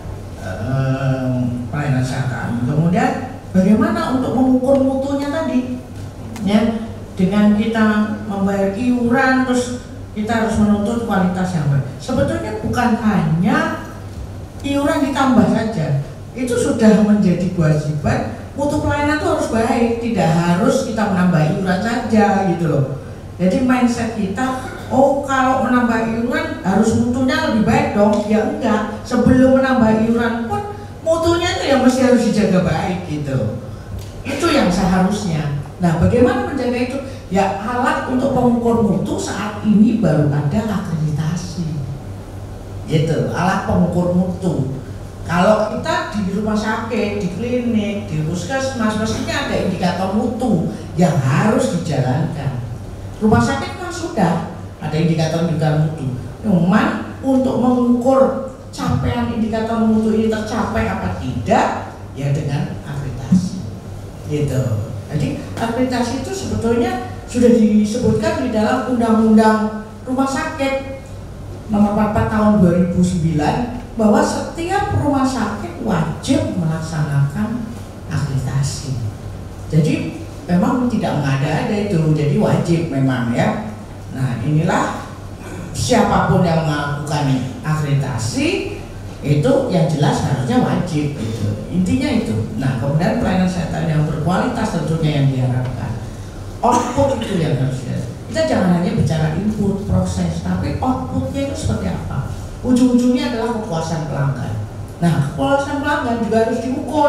pelayanan kesehatan. Kemudian bagaimana untuk mengukur mutunya tadi? Ya, dengan kita membayar iuran terus kita harus menuntut kualitas yang baik. Sebetulnya bukan hanya iuran ditambah saja, itu sudah menjadi kewajiban. Mutu pelayanan itu harus baik, tidak harus kita menambah iuran saja gitu loh. Jadi mindset kita, oh kalau menambah iuran harus mutunya lebih baik dong. Ya enggak, sebelum menambah iuran pun mutunya itu yang mesti harus dijaga baik gitu. Itu yang seharusnya. Nah, bagaimana menjaga itu? Ya, alat untuk pengukur mutu saat ini baru ada akreditasi. Gitu, alat pengukur mutu. Kalau kita di rumah sakit, di klinik, di puskesmas, mestinya ada indikator mutu yang harus dijalankan. Rumah sakit kan sudah ada indikator-indikator mutu. Cuman untuk mengukur capaian indikator mutu ini tercapai apa tidak, ya dengan akreditasi. Gitu. Jadi akreditasi itu sebetulnya sudah disebutkan di dalam Undang-Undang Rumah Sakit Nomor 44 Tahun 2009 bahwa setiap rumah sakit wajib melaksanakan akreditasi. Jadi memang tidak mengada-ada itu, jadi wajib memang ya. Nah inilah siapapun yang melakukan akreditasi itu yang jelas harusnya wajib itu. Intinya itu. Nah kemudian pelayanan kesehatan yang berkualitas tentunya yang diharapkan. Output itu yang harus kita jangan hanya bicara input proses, tapi outputnya itu seperti apa. Ujung-ujungnya adalah kepuasan pelanggan. Nah kepuasan pelanggan juga harus diukur.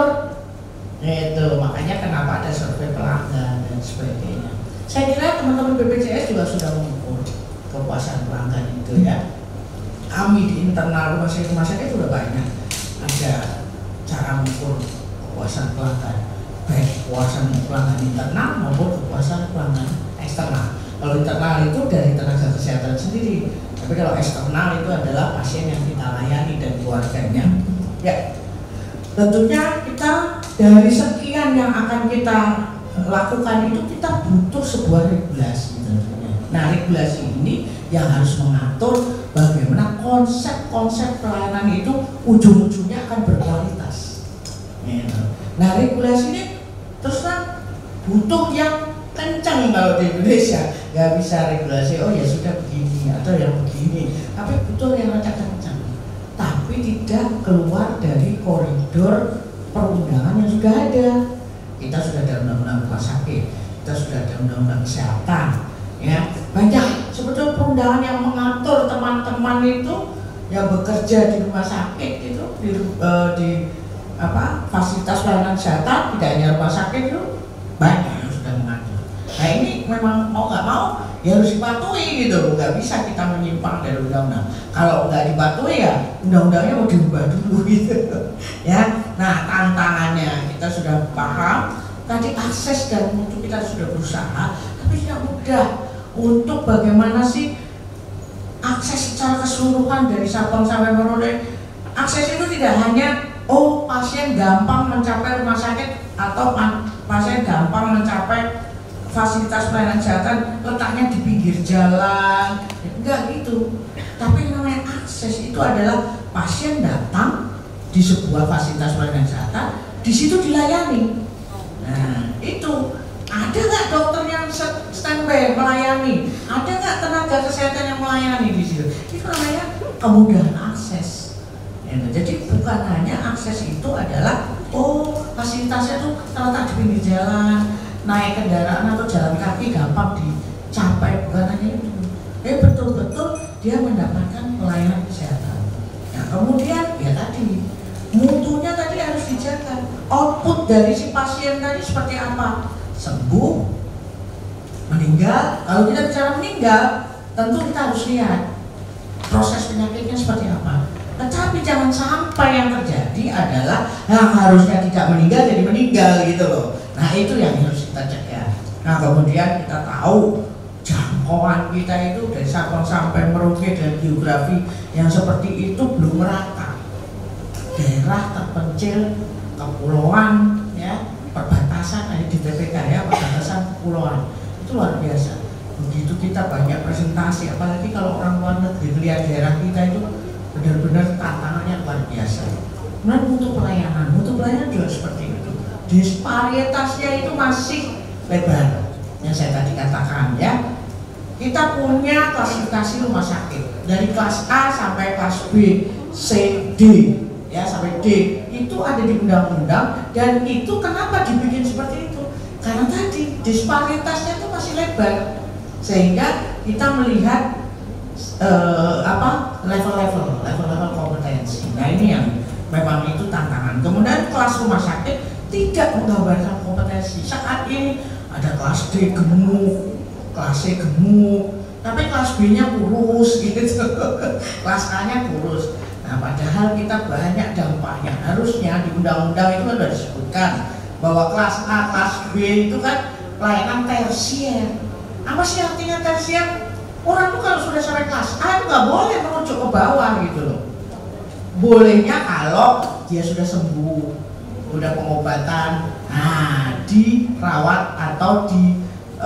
Itu makanya kenapa ada survei pelanggan dan sebagainya. Saya kira teman-teman BPJS juga sudah mengukur kepuasan pelanggan itu ya. Kami di internal rumah sakit sudah banyak ada cara mengukur kepuasan pelanggan, baik kepuasan pelanggan internal maupun kepuasan pelanggan eksternal. Kalau internal itu dari tenaga kesehatan sendiri, tapi kalau eksternal itu adalah pasien yang kita layani dan keluarganya. Ya, tentunya kita dari sekian yang akan kita lakukan itu kita butuh sebuah regulasi tentunya. Nah, regulasi ini yang harus mengatur bagaimana konsep-konsep pelayanan itu ujung-ujungnya akan berkualitas. Nah, regulasi ini terus kan butuh yang kencang kalau di Indonesia, nggak bisa regulasi oh ya sudah begini atau yang begini, tapi butuh yang rada kencang, tapi tidak keluar dari koridor perundangan yang sudah ada. Kita sudah ada undang-undang rumah sakit, kita sudah ada undang-undang kesehatan, ya banyak sebetulnya perundangan yang mengatur teman-teman itu yang bekerja di rumah sakit itu di fasilitas pelayanan kesehatan, tidak hanya rumah sakit itu banyak yang sudah mengatur. Nah ini memang mau nggak mau ya harus dipatuhi gitu, nggak bisa kita menyimpang dari undang-undang. Kalau nggak dipatuhi ya undang-undangnya mau diubah dulu gitu ya. Nah tantangannya kita sudah paham tadi, akses dan mutu kita sudah berusaha, tapi tidak mudah untuk bagaimana sih akses secara keseluruhan dari Sabang sampai Merauke. Akses itu tidak hanya pasien gampang mencapai rumah sakit atau pasien gampang mencapai fasilitas pelayanan kesehatan letaknya di pinggir jalan, enggak gitu. Tapi yang namanya akses itu adalah pasien datang di sebuah fasilitas pelayanan kesehatan, di situ dilayani. Nah itu ada nggak dokter yang standby melayani, ada nggak tenaga kesehatan yang melayani di situ. Itu namanya kemudahan akses. Jadi bukan hanya akses itu adalah fasilitasnya itu terletak di pinggir jalan, naik kendaraan atau jalan kaki gampang dicapai, bukan hanya itu. Betul-betul dia mendapatkan pelayanan kesehatan. Nah kemudian ya tadi mutunya tadi harus dijaga. Output dari si pasien tadi seperti apa? Sembuh, meninggal. Kalau kita bicara meninggal, tentu kita harus lihat proses penyakitnya seperti apa. Tetapi jangan sampai yang terjadi adalah yang harusnya tidak meninggal jadi meninggal gitu loh. Nah itu yang harus kita cegah. Nah kemudian kita tahu jangkauan kita itu dari Sabang sampai Merauke dan geografi yang seperti itu belum merata. Daerah terpencil, kepulauan, ya perbatasan ada di TPK ya, perbatasan kepulauan itu luar biasa. Begitu kita banyak presentasi, apalagi kalau orang luar negeri melihat daerah kita itu benar-benar tantangannya luar biasa. Kemudian mutu pelayanan juga seperti itu. Disparitasnya itu masih lebar. Yang saya tadi katakan ya, kita punya klasifikasi rumah sakit dari kelas A sampai kelas B, C, D, ya sampai D itu ada di undang-undang. Dan itu kenapa dibikin seperti itu? Karena tadi disparitasnya itu masih lebar, sehingga kita melihat level-level kompetensi. Nah ini yang memang itu tantangan. Kemudian kelas rumah sakit tidak menggambarkan kompetensi. Saat ini ada kelas D gemuk, kelasnya gemuk, tapi kelas B-nya kurus gitu, kelas A-nya kurus. Nah, padahal kita banyak dampaknya. Harusnya di undang-undang itu sudah disebutkan bahwa kelas A, kelas B itu kan pelayanan tersier. Apa sih artinya tersier? Orang tuh kalau sudah sampai kelas A itu nggak boleh merujuk ke bawah gitu loh. Bolehnya kalau dia sudah sembuh, udah pengobatan, nah dirawat atau di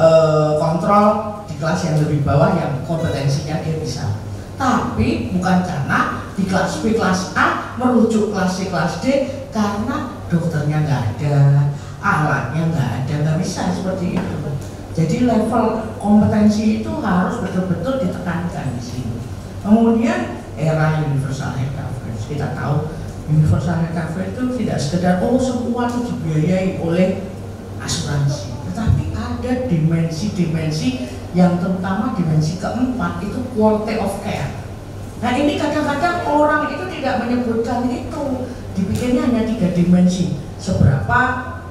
kontrol di kelas yang lebih bawah yang kompetensinya dia bisa. Tapi bukan karena di kelas B, kelas A merujuk kelas C, kelas D karena dokternya nggak ada, alatnya nggak ada, nggak bisa seperti itu. Jadi level kompetensi itu harus betul-betul ditekankan di sini. Kemudian era universal health coverage, kita tahu universal health coverage itu tidak sekedar semua itu dibiayai oleh asuransi, tetapi ada dimensi-dimensi yang terutama dimensi keempat itu quality of care. Nah ini kadang-kadang orang itu tidak menyebutkan itu, dipikirnya hanya 3 dimensi, seberapa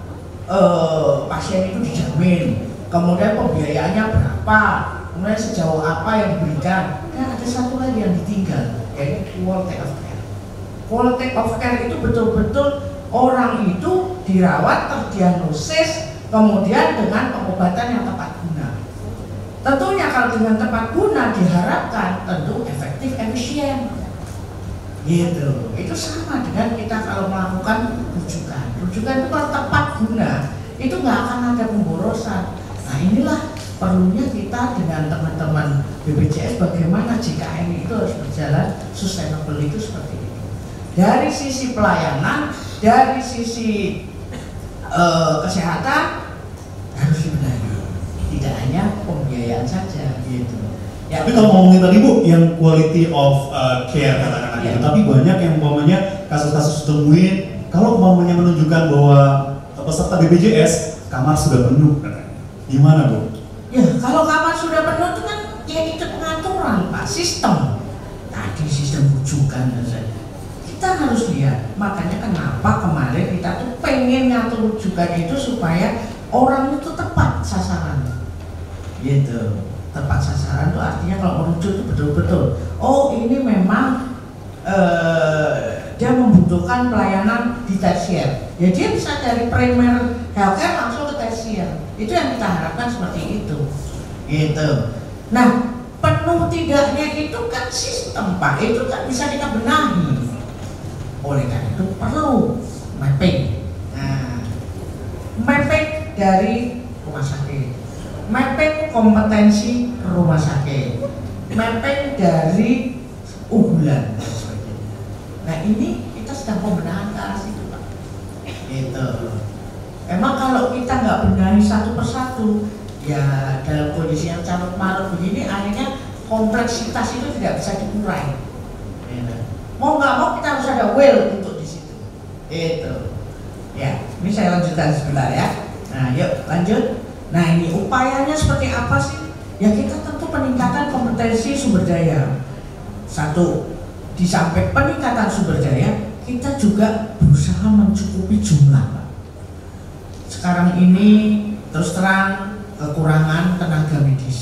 pasien itu dijamin, kemudian pembiayaannya berapa, kemudian sejauh apa yang diberikan. Dan ada satu lagi yang ditinggal, yaitu quality of care. Quality of care itu betul-betul orang itu dirawat, terdiagnosis, kemudian dengan pengobatan yang tepat guna. Tentunya kalau dengan tepat guna diharapkan tentu efektif, efisien. Gitu. Itu sama dengan kita kalau melakukan rujukan. Rujukan itu kalau tepat guna, itu nggak akan ada pemborosan. Nah inilah perlunya kita dengan teman-teman BPJS bagaimana JKN itu harus berjalan sustainable itu seperti ini. Dari sisi pelayanan, dari sisi kesehatan harus dibenahi, tidak hanya pembiayaan saja gitu. Ya, tapi kalau ngomongin tadi Bu, yang quality of care katakan gitu, tapi banyak yang umpamanya kasus-kasus temuin kalau umpamanya menunjukkan bahwa peserta BPJS kamar sudah penuh, gimana Bu? Ya kalau kamar sudah penuh itu kan ya itu pengaturan Pak, sistem. Tadi sistem rujukan saja. Kita harus lihat, makanya kenapa kemarin kita tuh pengen ngatur rujukan itu supaya orang itu tepat sasaran, gitu. Tepat sasaran itu artinya kalau merujuk itu betul-betul, oh ini memang dia membutuhkan pelayanan di tersier, ya dia bisa dari primer healthcare langsung ke tersier. Itu yang kita harapkan seperti itu, gitu. Nah penuh tidaknya itu kan sistem Pak, itu kan bisa kita benahi. Oleh karena itu perlu mapping. Nah, mapping dari rumah sakit, mapping kompetensi rumah sakit, mapping dari unggulan. Nah ini kita sedang pembenahan ke arah situ Pak. Gitu. Emang kalau kita nggak benahi satu persatu, ya dalam kondisi yang carut marut begini, akhirnya kompleksitas itu tidak bisa dikurai. Gitu. Mau nggak mau kita harus ada will untuk di situ. Itu. Ya, ini saya lanjutkan sebentar ya. Nah, yuk lanjut. Nah, ini upayanya seperti apa sih? Ya kita tentu peningkatan kompetensi sumber daya. Satu, di samping peningkatan sumber daya, kita juga berusaha mencukupi jumlah, Pak. Sekarang ini terus terang kekurangan tenaga medis.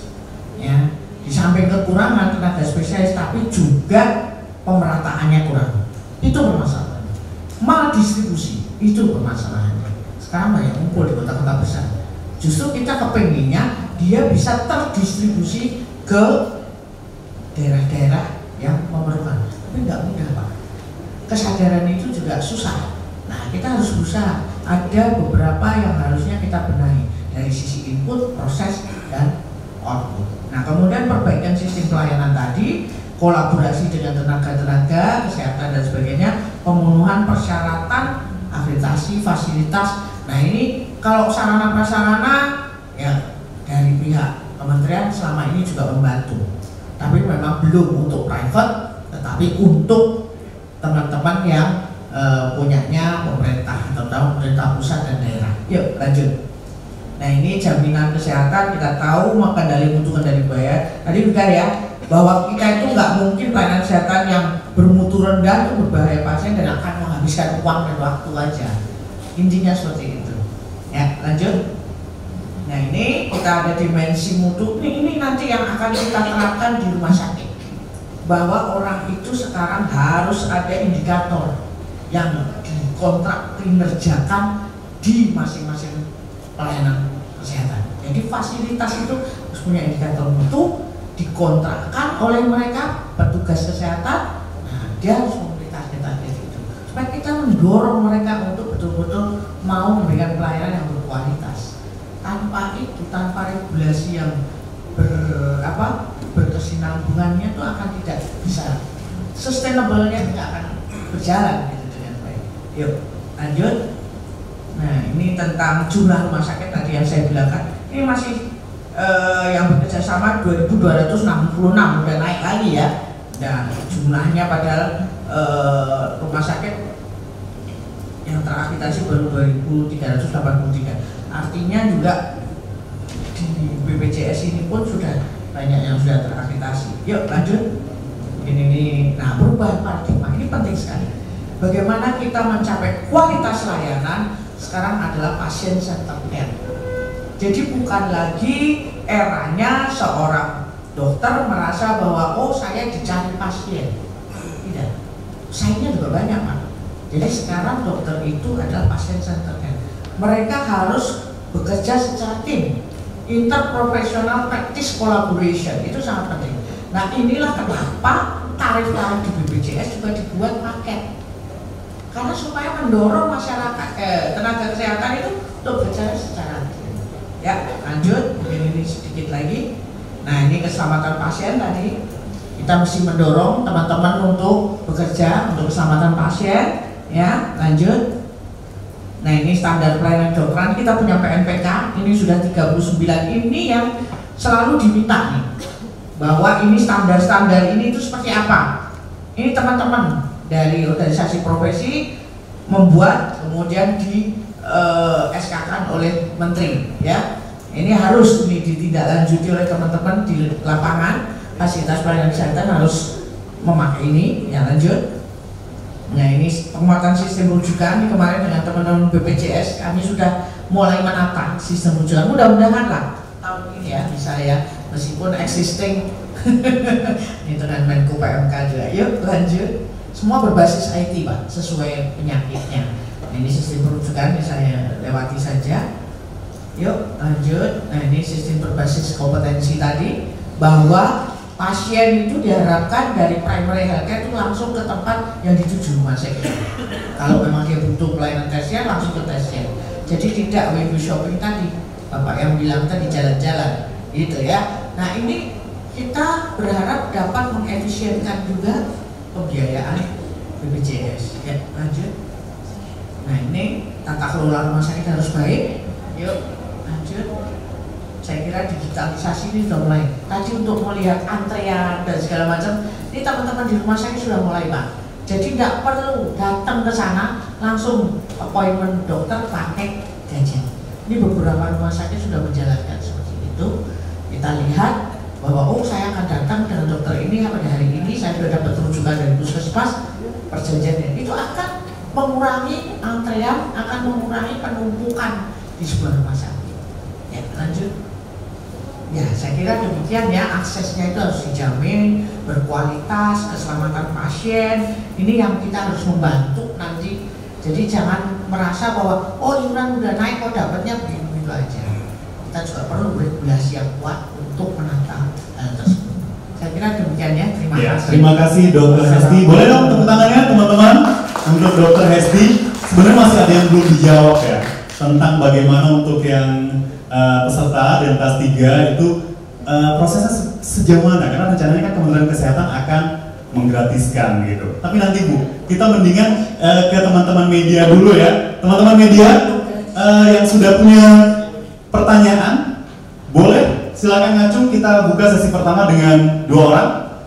Ya, di samping kekurangan tenaga spesialis, tapi juga pemerataannya kurang, itu permasalahan. Maldistribusi itu permasalahannya. Sekarang banyak kumpul di kota-kota besar. Justru kita kepenginnya dia bisa terdistribusi ke daerah-daerah yang memerlukan. Tapi nggak mudah Pak. Kesadaran itu juga susah. Nah kita harus berusaha. Ada beberapa yang harusnya kita benahi dari sisi input, proses, dan output. Nah kemudian perbaikan sistem pelayanan tadi, kolaborasi dengan tenaga-tenaga kesehatan dan sebagainya, pemenuhan persyaratan akreditasi fasilitas. Nah ini kalau sarana prasarana ya dari pihak kementerian selama ini juga membantu, tapi memang belum untuk private, tetapi untuk teman-teman yang punyanya pemerintah, terutama pemerintah pusat dan daerah. Yuk lanjut. Nah ini jaminan kesehatan kita tahu makan dari mutu kendali bayar. Tadi juga ya bahwa kita itu nggak mungkin pelayanan kesehatan yang bermutu rendah itu berbahaya pasien dan akan menghabiskan uang dan waktu aja. Intinya seperti itu. Ya lanjut. Nah ini kita ada dimensi mutu, ini nanti yang akan kita terapkan di rumah sakit, bahwa orang itu sekarang harus ada indikator yang dikontrak kinerjakan di masing-masing pelayanan kesehatan. Jadi fasilitas itu harus punya indikator mutu, dikontrakkan oleh mereka petugas kesehatan. Nah dia harus memberi target-target itu supaya kita mendorong mereka untuk betul-betul mau memberikan pelayanan yang berkualitas. Tanpa itu, tanpa regulasi yang berkesinambungannya itu akan tidak bisa, sustainable-nya tidak akan berjalan gitu dengan baik. Yuk lanjut. Nah ini tentang jumlah rumah sakit tadi yang saya bilangkan, ini masih yang bekerja sama 2.266, udah naik lagi ya. Dan jumlahnya padahal rumah sakit yang terakreditasi baru 2.383. Artinya juga di BPJS ini pun sudah banyak yang sudah terakreditasi. Yuk lanjut. Ini nah perubahan paradigma ini penting sekali. Bagaimana kita mencapai kualitas layanan sekarang adalah pasien centered care. Jadi bukan lagi eranya seorang dokter merasa bahwa oh saya dicari pasien. Tidak. Saingnya juga banyak Pak. Jadi sekarang dokter itu adalah pasien centered care. Mereka harus bekerja secara tim, interprofessional practice collaboration, itu sangat penting. Nah inilah kenapa tarif-tarif di BPJS juga dibuat paket, karena supaya mendorong masyarakat tenaga kesehatan itu untuk bekerja secara tim. Ya lanjut, mungkin ini sedikit lagi. Nah ini keselamatan pasien tadi, kita mesti mendorong teman-teman untuk bekerja untuk keselamatan pasien. Ya lanjut. Nah ini standar pelayanan kedokteran, kita punya PNPK, ini sudah 39, ini yang selalu diminta nih, bahwa ini standar-standar ini itu seperti apa. Ini teman-teman dari organisasi profesi membuat, kemudian di SK-kan oleh menteri ya. Ini harus ditindaklanjuti oleh teman-teman di lapangan, fasilitas pelayanan kesehatan harus memakai ini. Ya lanjut. Nah ini penguatan sistem rujukan, ini kemarin dengan teman-teman BPJS kami sudah mulai menata sistem rujukan, mudah-mudahan lah tahun ini ya bisa ya, meskipun existing ini dengan Menko PMK juga. Yuk lanjut, semua berbasis IT Pak, sesuai penyakitnya. Nah ini sistem rujukan ini saya lewati saja. Yuk lanjut. Nah ini sistem berbasis kompetensi tadi, bahwa pasien itu diharapkan dari primary healthcare itu langsung ke tempat yang dituju rumah sakit. Kalau memang dia butuh pelayanan tersier langsung ke tersier. Jadi tidak window shopping tadi, Bapak yang bilang tadi jalan-jalan, gitu ya. Nah ini kita berharap dapat mengefisienkan juga pembiayaan BPJS. Ya lanjut. Nah ini tata kelola rumah sakit harus baik. Yuk lanjut. Saya kira digitalisasi ini sudah mulai. Tadi untuk melihat antrean dan segala macam, ini teman-teman di rumah sakit sudah mulai Pak. Jadi tidak perlu datang ke sana langsung appointment dokter pakai gadget. Ini beberapa rumah sakit sudah menjalankan seperti itu. Kita lihat bahwa oh saya akan datang dengan dokter ini pada hari ini, saya sudah dapat rujukan dari puskesmas, perjanjian itu akan mengurangi antrean, akan mengurangi penumpukan di sebuah rumah sakit. Ya lanjut. Ya, saya kira demikian ya, aksesnya itu harus dijamin, berkualitas, keselamatan pasien, ini yang kita harus membantu nanti. Jadi jangan merasa bahwa oh iuran udah naik, kok dapatnya begitu aja. Kita juga perlu regulasi yang kuat untuk menata hal tersebut. Saya kira demikian ya, terima kasih. Terima kasih Dr. Hesti. Boleh dong tepuk tangannya teman-teman untuk Dr. Hesti. Sebenarnya masih ada yang belum dijawab ya, tentang bagaimana untuk yang peserta Dentas 3 itu prosesnya sejauh mana, karena rencananya kan Kementerian Kesehatan akan menggratiskan gitu. Tapi nanti Bu, kita mendingan ke teman-teman media dulu ya. Teman-teman media yang sudah punya pertanyaan, boleh silakan ngacung. Kita buka sesi pertama dengan 2 orang.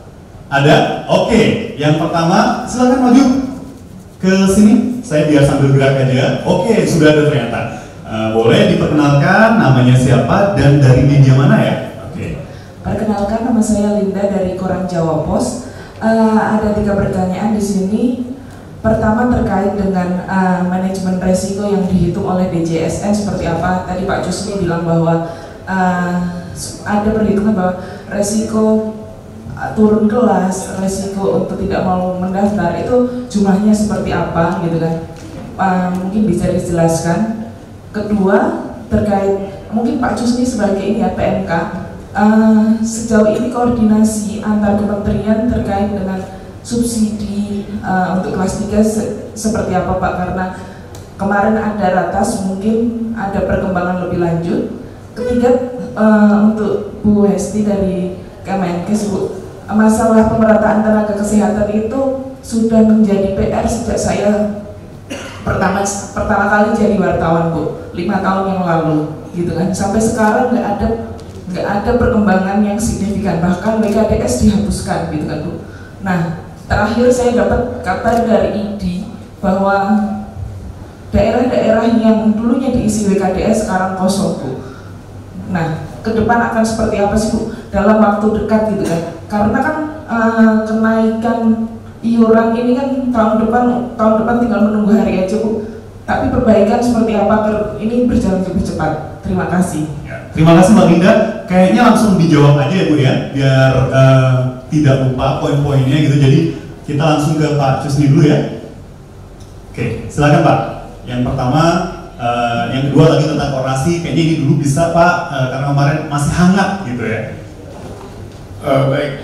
Ada? Oke, yang pertama silakan maju ke sini. Saya biar sambil gerak aja. Oke, sudah ada ternyata. Boleh diperkenalkan namanya siapa dan dari media mana ya? Oke. Perkenalkan, nama saya Linda dari Koran Jawa Pos. Ada 3 pertanyaan di sini. Pertama terkait dengan manajemen resiko yang dihitung oleh DJSN seperti apa. Tadi Pak Jusni bilang bahwa ada perhitungan bahwa resiko turun kelas, resiko untuk tidak mau mendaftar itu jumlahnya seperti apa gitu kan. Mungkin bisa dijelaskan. Kedua terkait mungkin Pak Jusni sebagai ini ya PMK, sejauh ini koordinasi antar kementerian terkait dengan subsidi untuk kelas 3 seperti apa Pak? Karena kemarin ada ratas, mungkin ada perkembangan lebih lanjut. Ketiga, untuk Bu Hesti dari Kemenkes, Bu, masalah pemerataan tenaga kesehatan itu sudah menjadi PR sejak saya pertama kali jadi wartawan, Bu, 5 tahun yang lalu gitu kan. Sampai sekarang nggak ada perkembangan yang signifikan, bahkan WKDS dihapuskan gitu kan, Bu. Nah, terakhir saya dapat kabar dari ID bahwa daerah-daerah yang dulunya diisi WKDS sekarang kosong, Bu. Nah, ke depan akan seperti apa sih, Bu, dalam waktu dekat gitu kan? Karena kan kenaikan iuran ini kan tahun depan tinggal menunggu hari aja, Bu. Tapi perbaikan seperti apa ini berjalan lebih cepat. Terima kasih. Ya, terima kasih Mbak Linda. Kayaknya langsung dijawab aja ya Bu ya, biar tidak lupa poin-poinnya gitu. Jadi kita langsung ke Pak Jusni dulu ya. Oke, silakan Pak. Yang pertama, yang kedua lagi tentang koordinasi. Kayaknya ini dulu bisa Pak, karena kemarin masih hangat gitu ya. Baik.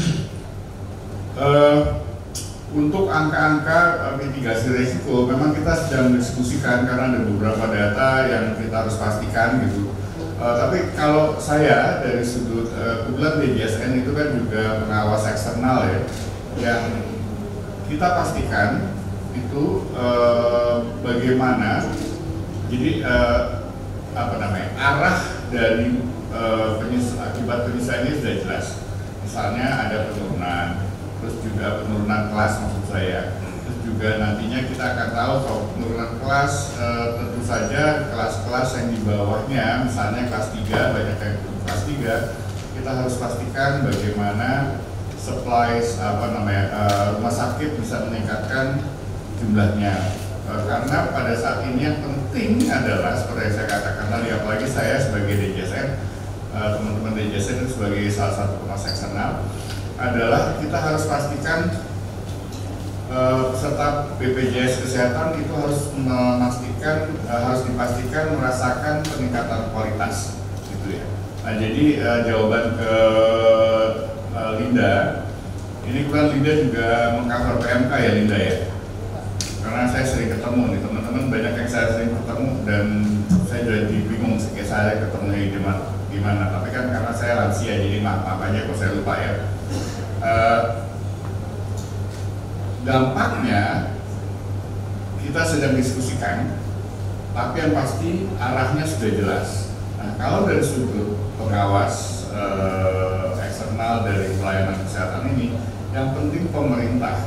Untuk angka-angka mitigasi risiko, memang kita sedang mendiskusikan karena ada beberapa data yang kita harus pastikan gitu. Tapi kalau saya dari sudut kebetulan DJSN itu kan juga pengawas eksternal ya, yang kita pastikan itu bagaimana, jadi arah dari akibat penyelesaian ini sudah jelas. Misalnya ada penurunan, terus juga penurunan kelas maksud saya. Terus juga nantinya kita akan tahu kalau penurunan kelas tentu saja kelas-kelas yang di bawahnya, misalnya kelas 3, banyak yang kelas 3, kita harus pastikan bagaimana supply rumah sakit bisa meningkatkan jumlahnya. Karena pada saat ini yang penting adalah seperti yang saya katakan tadi, apalagi saya sebagai DJSN, teman-teman DJSN itu sebagai salah satu pengawas eksternal, adalah kita harus pastikan peserta BPJS Kesehatan itu harus dipastikan merasakan peningkatan kualitas gitu ya. Nah, jadi jawaban ke Linda, ini kan Linda juga meng-cover PMK ya Linda ya, karena saya sering ketemu nih teman-teman, banyak yang saya sering ketemu dan saya jadi bingung kayak saya ketemu di mana, tapi kan karena saya lansia jadi maaf aja kalau saya lupa ya. Dampaknya kita sedang diskusikan, tapi yang pasti arahnya sudah jelas. Nah, kalau dari sudut pengawas eksternal dari pelayanan kesehatan ini, yang penting pemerintah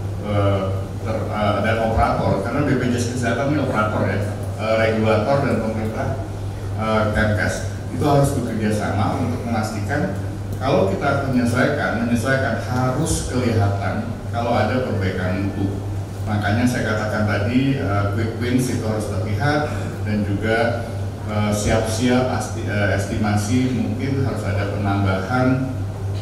dan operator, karena BPJS Kesehatan ini operator ya, regulator dan pemerintah Kemenkes itu harus bekerja sama untuk memastikan kalau kita menyesuaikan harus kelihatan kalau ada perbaikan mutu. Makanya saya katakan tadi quick wins itu harus terlihat, dan juga siap-siap estimasi mungkin harus ada penambahan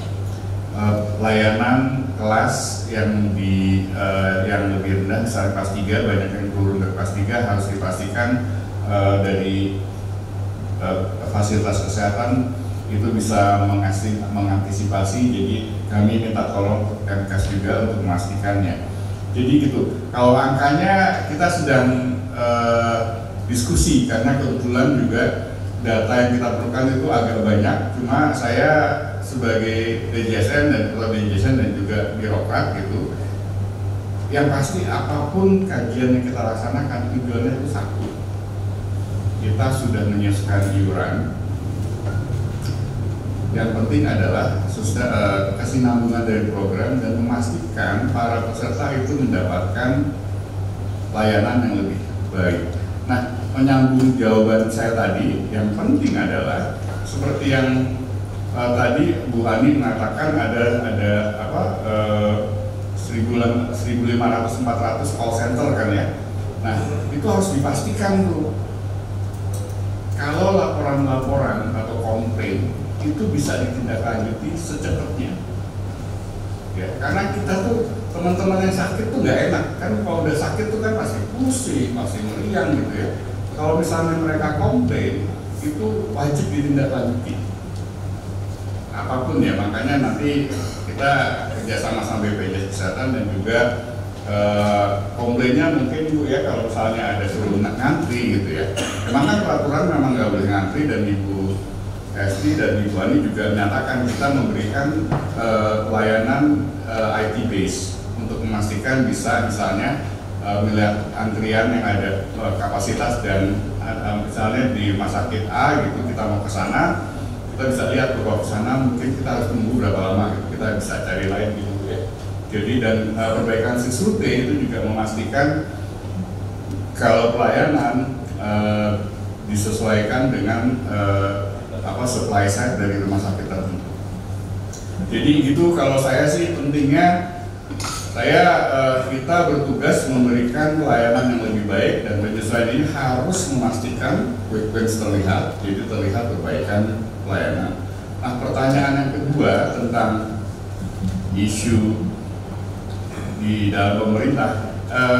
layanan kelas yang lebih rendah, misalnya kelas 3, banyak yang turun ke kelas 3 harus dipastikan dari fasilitas kesehatan itu bisa mengantisipasi. Jadi kami minta tolong Kemenkes juga untuk memastikannya. Jadi gitu. Kalau angkanya kita sedang diskusi, karena kebetulan juga data yang kita perlukan itu agak banyak. Cuma saya sebagai DJSN dan ketua DJSN dan juga birokrat gitu, yang pasti apapun kajian yang kita laksanakan tujuannya itu satu. Kita sudah menyesuaikan iuran. Yang penting adalah kesinambungan dari program dan memastikan para peserta itu mendapatkan layanan yang lebih baik. Nah, menyambung jawaban saya tadi, yang penting adalah seperti yang tadi Bu Hani mengatakan ada 1.000 1.500-400 call center kan ya. Nah, itu harus dipastikan tuh kalau laporan-laporan atau komplain itu bisa ditindaklanjuti secepatnya. Ya, karena kita tuh teman-teman yang sakit tuh nggak enak kan, kalau udah sakit tuh kan pasti pusing, pasti meriang gitu ya. Kalau misalnya mereka komplain itu wajib ditindaklanjuti apapun ya, makanya nanti kita kerjasama sama BPJS Kesehatan dan juga komplainnya mungkin Bu ya, kalau misalnya ada suruh ngantri gitu ya. Memang kan peraturan memang nggak boleh ngantri, dan Ibu Esti dan Ibu Ani juga menyatakan kita memberikan pelayanan IT base untuk memastikan bisa misalnya melihat antrian yang ada kapasitas, dan misalnya di rumah sakit A gitu kita mau ke sana, kita bisa lihat bahwa ke sana mungkin kita harus tunggu berapa lama gitu, kita bisa cari lain gitu ya. Jadi dan perbaikan SIS-RUT itu juga memastikan kalau pelayanan disesuaikan dengan supply side dari rumah sakit tertentu. Jadi itu kalau saya sih pentingnya kita bertugas memberikan pelayanan yang lebih baik, dan penyesuaian ini harus memastikan quick wins terlihat, jadi terlihat perbaikan pelayanan. Nah, pertanyaan yang kedua tentang isu di dalam pemerintah,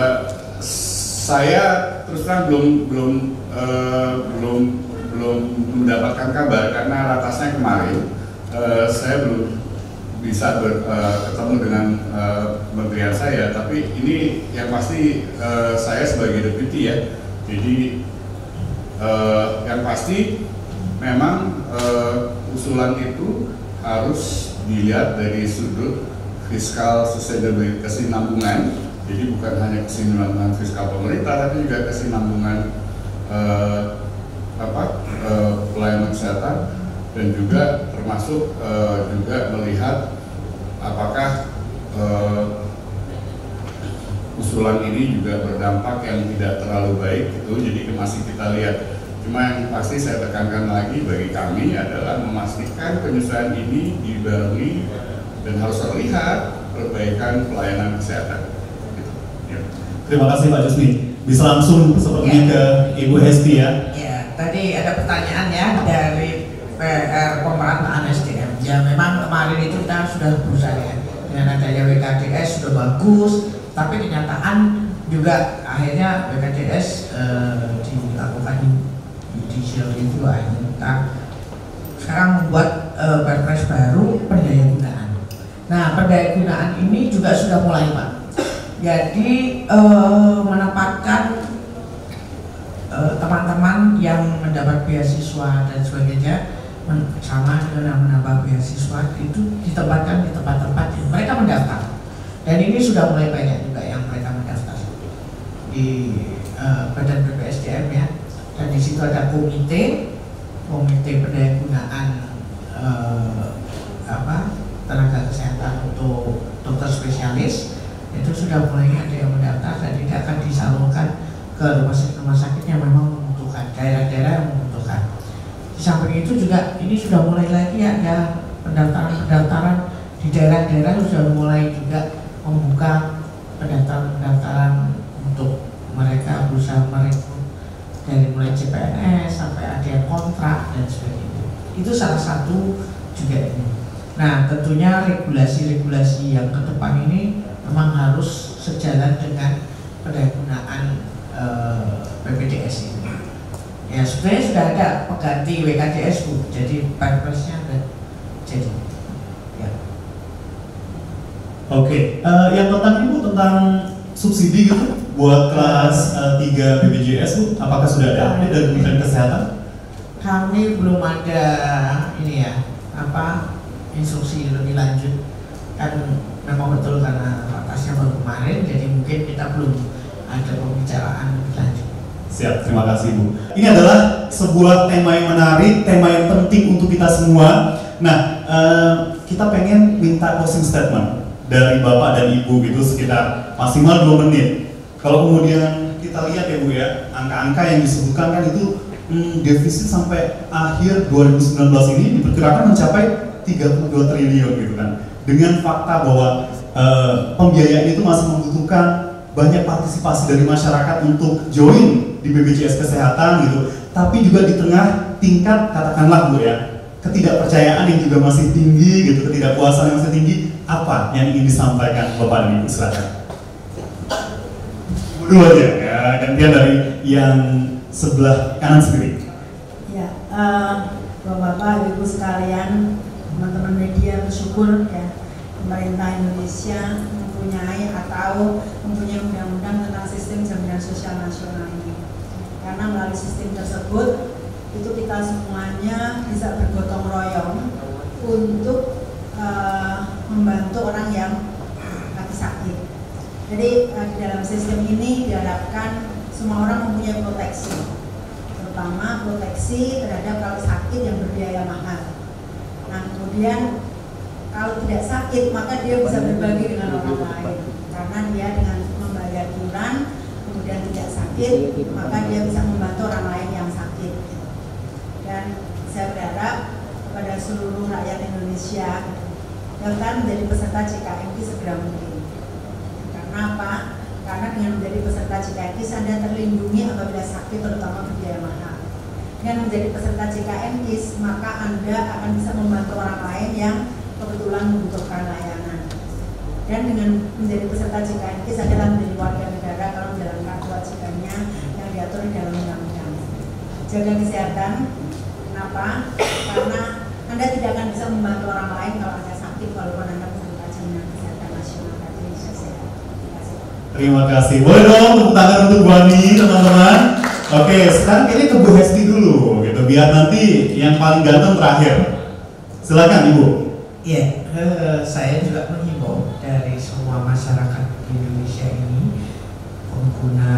saya terus terang belum mendapatkan kabar karena ratasnya kemarin. Saya belum bisa ketemu dengan kementerian saya, tapi ini yang pasti saya sebagai deputi ya. Jadi yang pasti memang usulan itu harus dilihat dari sudut fiskal sustainability, kesinambungan. Jadi bukan hanya kesinambungan fiskal pemerintah, tapi juga kesinambungan pelayanan kesehatan, dan juga termasuk juga melihat apakah usulan ini juga berdampak yang tidak terlalu baik gitu. Jadi masih kita lihat. Cuma yang pasti saya tekankan lagi bagi kami adalah memastikan penyesuaian ini dibarengi dan harus terlihat perbaikan pelayanan kesehatan. Gitu. Ya. Terima kasih Pak Jusmi. Bisa langsung sepertinya ke Ibu Hesti ya. Ya, tadi ada pertanyaan ya dari PR pemerataan SDM. Ya memang kemarin itu kita sudah berusaha ya, dengan adanya WKDS sudah bagus, tapi kenyataan juga akhirnya WKDS dilakukan judicial review, akhirnya kita sekarang membuat perpres baru pendayagunaan. Nah, pendayagunaan ini juga sudah mulai Pak. Jadi menempatkan teman-teman yang mendapat beasiswa dan sebagainya sama dengan menambah beasiswa itu ditempatkan di tempat-tempat yang mereka mendaftar, dan ini sudah mulai banyak juga yang mereka mendaftar di Badan BPSDM ya, dan di situ ada komite pendayagunaan tenaga kesehatan untuk dokter spesialis. Itu sudah mulai ada yang mendaftar, dan ini akan disalurkan ke rumah sakit yang memang membutuhkan, daerah-daerah yang membutuhkan. Di samping itu juga ini sudah mulai lagi ada pendaftaran di daerah-daerah, sudah mulai juga membuka pendaftaran untuk mereka berusaha merekrut dari mulai CPNS sampai ada yang kontrak dan sebagainya. Itu salah satu juga ini. Nah, tentunya regulasi-regulasi yang ke depan ini memang harus sejalan dengan pendayagunaan BPJS ini. Ya sebenarnya sudah ada pengganti WKDS Bu, jadi perpresnya ada jadi. Ya. Oke, yang tentang Ibu tentang subsidi gitu buat kelas 3 BPJS Bu, apakah sudah ada update dari Kementerian Kesehatan? Kami belum ada ini ya, instruksi lebih lanjut, kan memang betul karena ratasnya baru kemarin, jadi mungkin kita belum ada pembicaraan lebih lanjut. Siap, terima kasih Bu. Ini adalah sebuah tema yang menarik, tema yang penting untuk kita semua. Nah, kita pengen minta closing statement dari Bapak dan Ibu gitu sekitar maksimal 2 menit. Kalau kemudian kita lihat ya Bu ya, angka-angka yang disebutkan kan itu defisit sampai akhir 2019 ini diperkirakan mencapai 32 triliun gitu kan. Dengan fakta bahwa pembiayaan itu masih membutuhkan banyak partisipasi dari masyarakat untuk join di BPJS Kesehatan gitu. Tapi juga di tengah tingkat katakanlah Bu ya, ketidakpercayaan yang juga masih tinggi gitu, ketidakpuasan yang masih tinggi, apa yang ingin disampaikan Bapak dan Ibu? Silakan. Dulu aja ya, gantian dari yang sebelah kanan sendiri. Ya, Bapak-bapak, Ibu sekalian, teman-teman media, bersyukur ya pemerintah Indonesia mempunyai undang-undang tentang sistem jaminan sosial nasional ini. Karena melalui sistem tersebut itu kita semuanya bisa bergotong royong untuk membantu orang yang lagi sakit. Jadi di dalam sistem ini diharapkan semua orang mempunyai proteksi, terutama proteksi terhadap kalau sakit yang berbiaya mahal. Nah kemudian kalau tidak sakit maka dia bisa berbagi dengan orang lain, karena dia dengan membayar iuran kemudian tidak sakit maka dia bisa membantu orang lain yang sakit. Dan saya berharap kepada seluruh rakyat Indonesia daftar menjadi peserta JKNKIS segera mungkin. Karena apa? Karena dengan menjadi peserta JKNKIS Anda terlindungi apabila sakit terutama berbiaya mahal. Dengan menjadi peserta JKNKIS maka Anda akan bisa membantu orang lain yang kebetulan membutuhkan layanan. Dan dengan menjadi peserta JKNKIS adalah menjadi warga negara kalau menjalankan kewajibannya yang diatur di dalam undang-undang. Jaga kesehatan. Kenapa? Karena Anda tidak akan bisa membantu orang lain kalau Anda sakit walaupun Anda peserta jaminan kesehatan nasional dari Indonesia Sehat. Terima kasih. Terima kasih. Boleh dong tepuk tangan untuk Bu Ani, teman-teman. Oke, sekarang ini ke Bu Hesti dulu, gitu. Biar nanti yang paling ganteng terakhir. Silakan Ibu. Iya, saya juga menghimbau dari semua masyarakat di Indonesia ini pengguna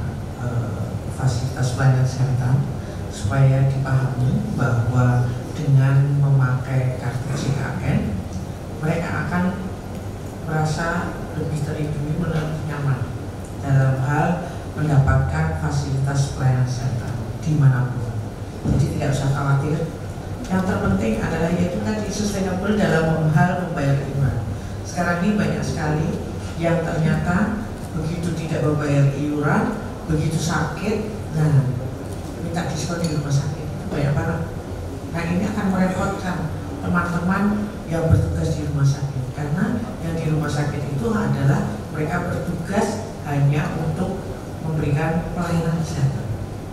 fasilitas pelayanan kesehatan supaya dipahami bahwa dengan memakai kartu JKN mereka akan merasa lebih terlindungi, lebih nyaman dalam hal mendapatkan fasilitas pelayanan kesehatan dimanapun. Jadi tidak usah khawatir. Yang terpenting adalah yaitu tadi sustainable dalam hal membayar iuran. Sekarang ini banyak sekali yang ternyata begitu tidak membayar iuran, begitu sakit, nah minta diskon di rumah sakit, banyak banget. Nah ini akan merepotkan teman-teman yang bertugas di rumah sakit, karena yang di rumah sakit itu adalah mereka bertugas hanya untuk memberikan pelayanan kesehatan.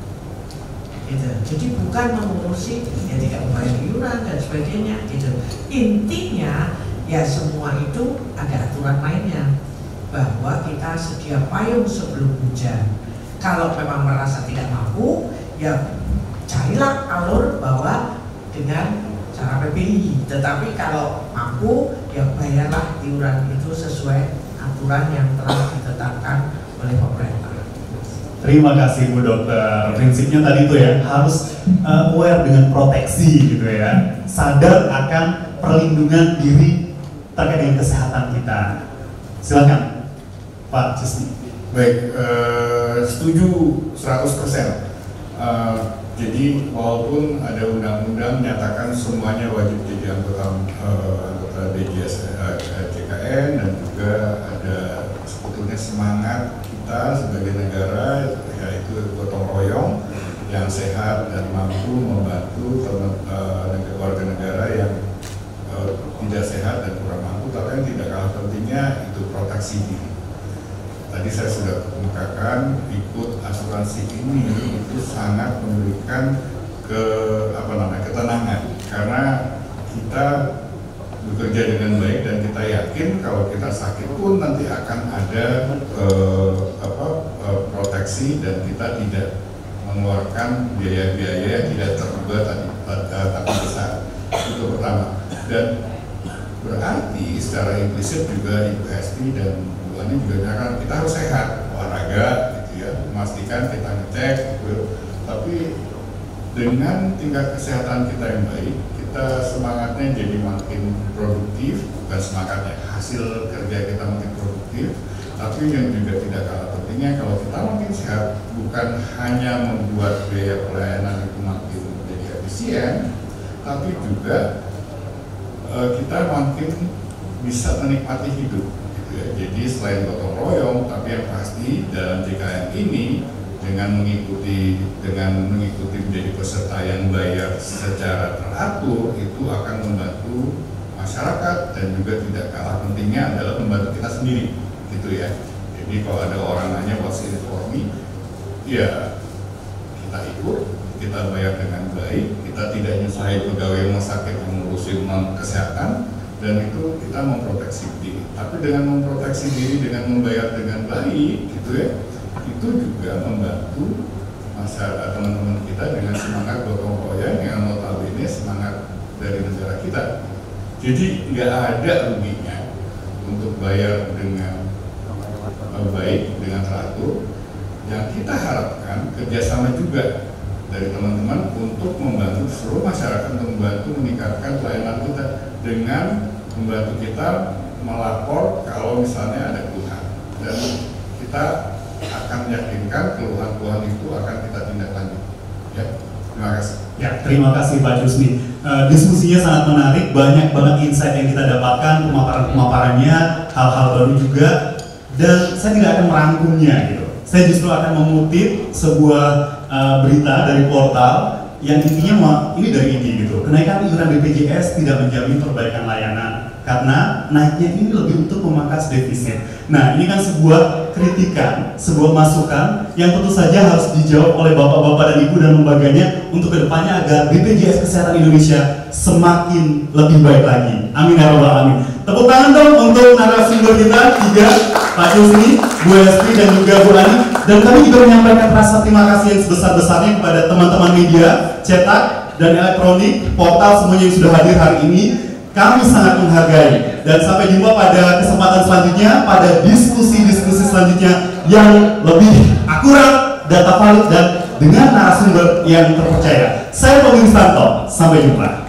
Gitu. Jadi bukan mengurusi ya tidak membayar iuran dan sebagainya. Gitu. Intinya ya semua itu ada aturan mainnya, bahwa kita sedia payung sebelum hujan. Kalau memang merasa tidak mampu, ya carilah alur bahwa dengan cara PPI. Tetapi kalau mampu, ya bayarlah iuran itu sesuai aturan yang telah ditetapkan oleh pemerintah. Terima kasih Bu Dokter. Prinsipnya tadi itu ya, harus aware dengan proteksi gitu ya, sadar akan perlindungan diri terkait dengan kesehatan kita. Silakan Pak Jusni. Baik, setuju 100%. Jadi walaupun ada undang-undang menyatakan semuanya wajib jadi anggota BPJS JKN, dan juga ada sebetulnya semangat kita sebagai negara yaitu gotong royong yang sehat dan mampu membantu warga negara yang tidak sehat dan kurang mampu, tapi yang tidak kalah pentingnya itu proteksi diri. Tadi saya sudah kemukakan ikut asuransi ini itu sangat memberikan ketenangan, karena kita bekerja dengan baik dan kita yakin kalau kita sakit pun nanti akan ada proteksi dan kita tidak mengeluarkan biaya-biaya yang tidak terduga tapi besar. Itu pertama. Dan berarti secara implisit juga Ibu Hesti dan Bu Ani juga bilang kita harus sehat, olahraga gitu ya, memastikan kita ngecek gitu. Tapi dengan tingkat kesehatan kita yang baik, kita semangatnya jadi makin produktif, bukan semangatnya, hasil kerja kita makin produktif. Tapi yang juga tidak kalah pentingnya, kalau kita makin sehat, bukan hanya membuat biaya pelayanan itu makin menjadi efisien, tapi juga kita makin bisa menikmati hidup. Jadi selain gotong royong, tapi yang pasti dalam JKN ini dengan mengikuti menjadi peserta yang bayar secara teratur itu akan membantu masyarakat dan juga tidak kalah pentingnya adalah membantu kita sendiri, gitu ya. Jadi kalau ada orang nanya what's in it for me, ya kita ikut, kita bayar dengan baik, kita tidak nyusahin pegawai rumah sakit yang ngurusin kesehatan, dan itu kita memproteksi diri. Tapi dengan memproteksi diri dengan membayar dengan baik, gitu ya, itu juga membantu masyarakat teman-teman kita dengan semangat gotong royong yang notabene semangat dari negara kita. Jadi nggak ada ruginya untuk bayar dengan baik, dengan teratur. Yang kita harapkan kerjasama juga dari teman-teman untuk membantu seluruh masyarakat, untuk membantu meningkatkan pelayanan kita dengan membantu kita melapor kalau misalnya ada keluhan, dan kita akan meyakinkan keluhan-keluhan itu akan kita tindak lanjut. Ya, terima kasih. Ya, terima kasih Pak Jusmi. Diskusinya sangat menarik, banyak banget insight yang kita dapatkan, pemaparannya, hal-hal baru juga, dan saya tidak akan merangkumnya gitu. Saya justru akan mengutip sebuah berita dari portal yang intinya ini dari ini gitu. Kenaikan iuran BPJS tidak menjamin perbaikan layanan karena naiknya ini lebih untuk memangkas defisit. Nah, ini kan sebuah kritikan, sebuah masukan yang tentu saja harus dijawab oleh bapak-bapak dan ibu dan lembaganya untuk kedepannya agar BPJS Kesehatan Indonesia semakin lebih baik lagi. Amin ya rabbal alamin. Tepuk tangan dong untuk narasumber kita tiga, Pak Jusmi, Bu Hesti, dan juga Bu Ani. Dan kami juga menyampaikan rasa terima kasih yang sebesar-besarnya kepada teman-teman media, cetak, dan elektronik, portal semuanya yang sudah hadir hari ini. Kami sangat menghargai, dan sampai jumpa pada kesempatan selanjutnya, pada diskusi-diskusi selanjutnya yang lebih akurat, data valid, dan dengan narasumber yang terpercaya. Saya Tommy Wistanto, sampai jumpa.